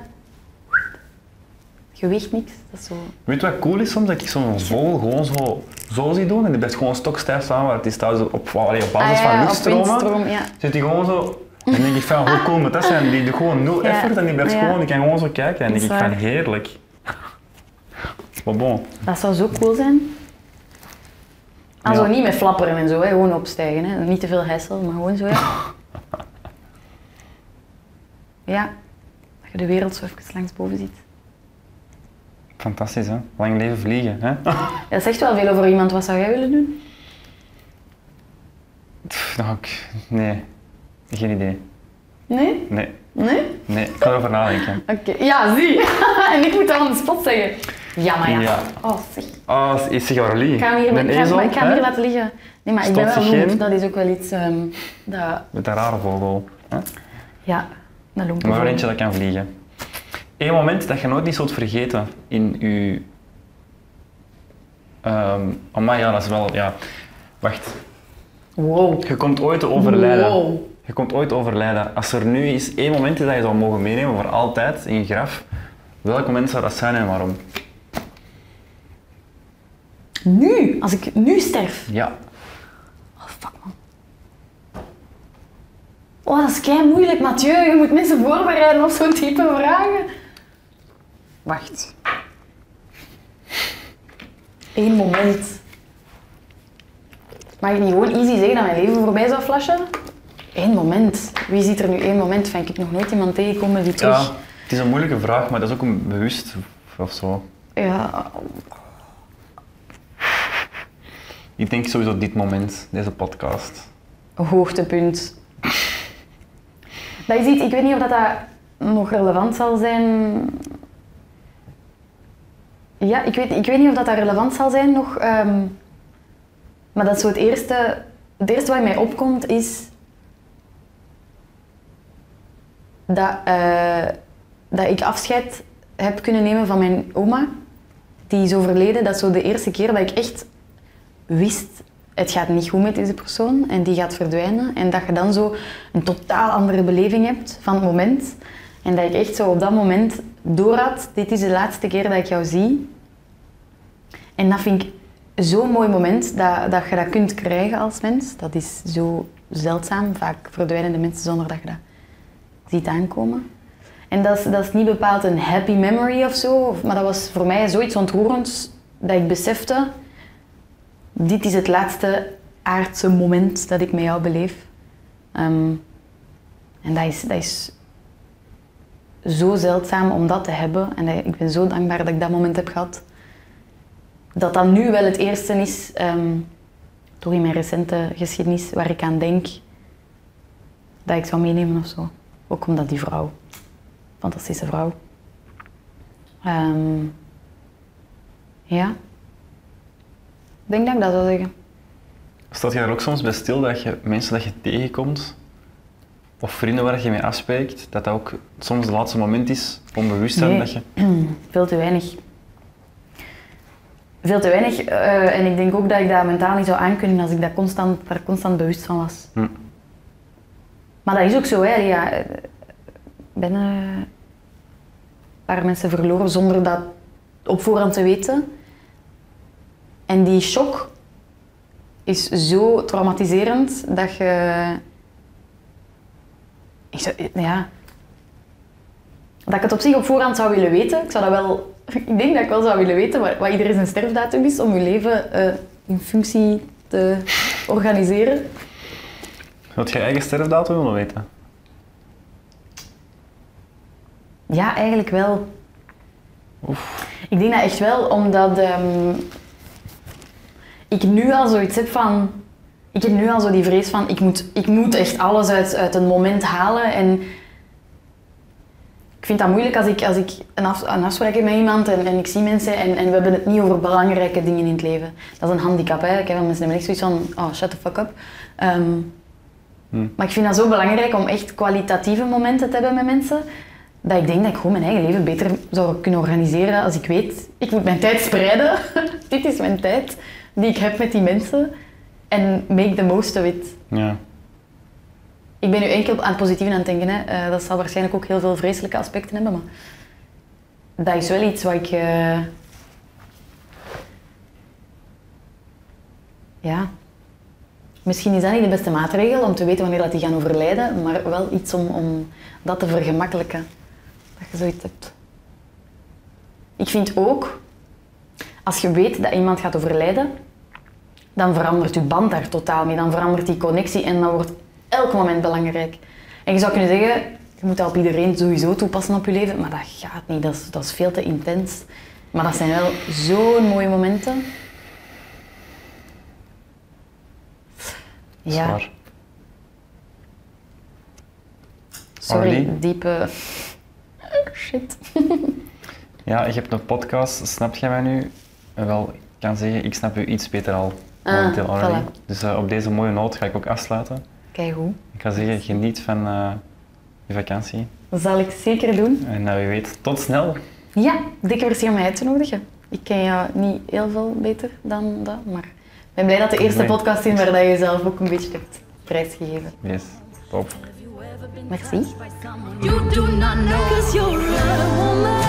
Je weegt niks, dat is zo... Weet je wat cool is soms? Dat ik zo'n vogel gewoon zo, zo zie doen en die blijft gewoon stokstijf staan waar het is thuis op, allee, op basis Ah, ja, van op luchtstromen. windstroom, ja. Zit die gewoon zo... En dan denk ik van, hoe cool moet dat zijn? Die doet gewoon nul Ja. effort en die blijft Ja. gewoon, die kan gewoon zo kijken. En dan Dat is denk ik van, waar. heerlijk. Maar bon. Dat zou zo cool zijn. En Ja. zo niet met flapperen en zo, hè. Gewoon opstijgen. Hè. Niet te veel hessel, maar gewoon zo. Ja. Ja, dat je de wereld zo even langsboven ziet. Fantastisch, hè? Lang leven vliegen, hè? Dat zegt wel veel over iemand. Wat zou jij willen doen? Pff, nou, ik- nee. Geen idee. Nee? Nee. Nee? Nee, ik ga erover nadenken. Oké, ja, zie. En ik moet dan aan de spot zeggen. Ja, maar ja. Ja. Oh, zeg. Ah, oh, is Aurelie? Ik ga hem hier, Een ik ga, ezel, maar ik ga hem hè? hier laten liggen. Nee, maar ik ben Stopt wel zich loemp. geen? Dat is ook wel iets... ehm, dat... Met een rare vogel. Hè? Ja, een loemp. Maar wel eentje dat kan vliegen. Eén moment dat je nooit niet zult vergeten in je... Um, amai, ja, dat is wel... Ja. Wacht. Wow. Je komt ooit te overlijden. Wow. Je komt ooit te overlijden. Als er nu eens één moment is dat je zou mogen meenemen voor altijd in je graf, welk moment zou dat zijn en waarom? Nu, als ik nu sterf. Ja. Oh, fuck man. Oh, dat is kei moeilijk, Mathieu. Je moet mensen voorbereiden op zo'n type vragen. Wacht. Eén moment. Mag ik niet gewoon easy zeggen dat mijn leven voorbij zou flashen? Eén moment. Wie ziet er nu één moment van? Ik heb nog nooit iemand tegengekomen die terug... Ja, het is een moeilijke vraag, maar dat is ook een bewust of zo. Ja. Ik denk sowieso dit moment, deze podcast. Hoogtepunt. Dat is iets, ik weet niet of dat, dat nog relevant zal zijn. Ja, ik weet, ik weet niet of dat, dat relevant zal zijn nog. ehm, maar dat is zo het eerste, het eerste wat in mij opkomt is dat, eh, dat ik afscheid heb kunnen nemen van mijn oma. Die is overleden. Dat is zo de eerste keer dat ik echt wist, het gaat niet goed met deze persoon en die gaat verdwijnen. En dat je dan zo een totaal andere beleving hebt van het moment. En dat ik echt zo op dat moment doorhad, dit is de laatste keer dat ik jou zie. En dat vind ik zo'n mooi moment, dat, dat je dat kunt krijgen als mens. Dat is zo zeldzaam. Vaak verdwijnen de mensen zonder dat je dat ziet aankomen. En dat is, dat is niet bepaald een happy memory of zo, maar dat was voor mij zoiets ontroerends dat ik besefte, dit is het laatste aardse moment dat ik met jou beleef. Um, en dat is, dat is zo zeldzaam om dat te hebben. En dat, ik ben zo dankbaar dat ik dat moment heb gehad. Dat dat nu wel het eerste is, um, toch in mijn recente geschiedenis, waar ik aan denk dat ik zou meenemen of zo. Ook omdat die vrouw, fantastische vrouw. Um, ja. Ik denk dat ik dat zou zeggen. Staat je er ook soms bij stil dat je mensen dat je tegenkomt, of vrienden waar je mee afspreekt, dat dat ook soms het laatste moment is, onbewust zijn Nee, dat je... veel te weinig. Veel te weinig. Uh, en ik denk ook dat ik dat mentaal niet zou aankunnen als ik dat constant, daar constant bewust van was. Hm. Maar dat is ook zo, hè. Ja, ik ben uh, een paar mensen verloren zonder dat op voorhand te weten. En die shock is zo traumatiserend dat je... Ik zou, ja... Dat ik het op zich op voorhand zou willen weten. Ik zou dat wel... Ik denk dat ik wel zou willen weten wat, wat iedereen zijn sterfdatum is om je leven uh, in functie te organiseren. Wilt je je eigen sterfdatum willen weten? Ja, eigenlijk wel. Oef. Ik denk dat echt wel, omdat um, ik nu al zoiets heb van... ik heb nu al zo die vrees van, ik moet, ik moet echt alles uit, uit een moment halen. En ik vind dat moeilijk als ik, als ik een, af, een afspraak heb met iemand en, en ik zie mensen en, en we hebben het niet over belangrijke dingen in het leven. Dat is een handicap, hè. Ik heb van mensen echt zoiets van, oh, shut the fuck up. Um, hmm. Maar ik vind dat zo belangrijk om echt kwalitatieve momenten te hebben met mensen, dat ik denk dat ik gewoon mijn eigen leven beter zou kunnen organiseren als ik weet, ik moet mijn tijd spreiden. Dit is mijn tijd die ik heb met die mensen. En make the most of it. Ja. Ik ben nu enkel aan het positieve aan het denken. Hè. Uh, dat zal waarschijnlijk ook heel veel vreselijke aspecten hebben, maar dat is wel iets wat ik... Uh... Ja. Misschien is dat niet de beste maatregel om te weten wanneer dat die gaan overlijden, maar wel iets om, om dat te vergemakkelijken. Dat je zoiets hebt. Ik vind ook, als je weet dat iemand gaat overlijden, dan verandert je band daar totaal mee. Dan verandert die connectie en dan wordt elk moment belangrijk. En je zou kunnen zeggen, je moet dat op iedereen sowieso toepassen op je leven, maar dat gaat niet. Dat is, dat is veel te intens. Maar dat zijn wel zo'n mooie momenten. Ja. Zwaar. Sorry, Aurélie? diepe... Shit. Ja, je hebt een podcast, snap jij mij nu? Wel, ik kan zeggen, ik snap u iets beter al. Ah, momenteel, Aurélie. voilà. Dus uh, op deze mooie noot ga ik ook afsluiten. Kijk hoe. Ik ga zeggen, geniet van uh, je vakantie. Dat zal ik zeker doen. En uh, wie weet, tot snel. Ja, dikke merci om mij uit te nodigen. Ik ken jou niet heel veel beter dan dat, maar ik ben blij dat de eerste Nee. podcast is waar dat je zelf ook een beetje hebt prijsgegeven. Yes, top. Merci. You do not know, 'cause you're a woman.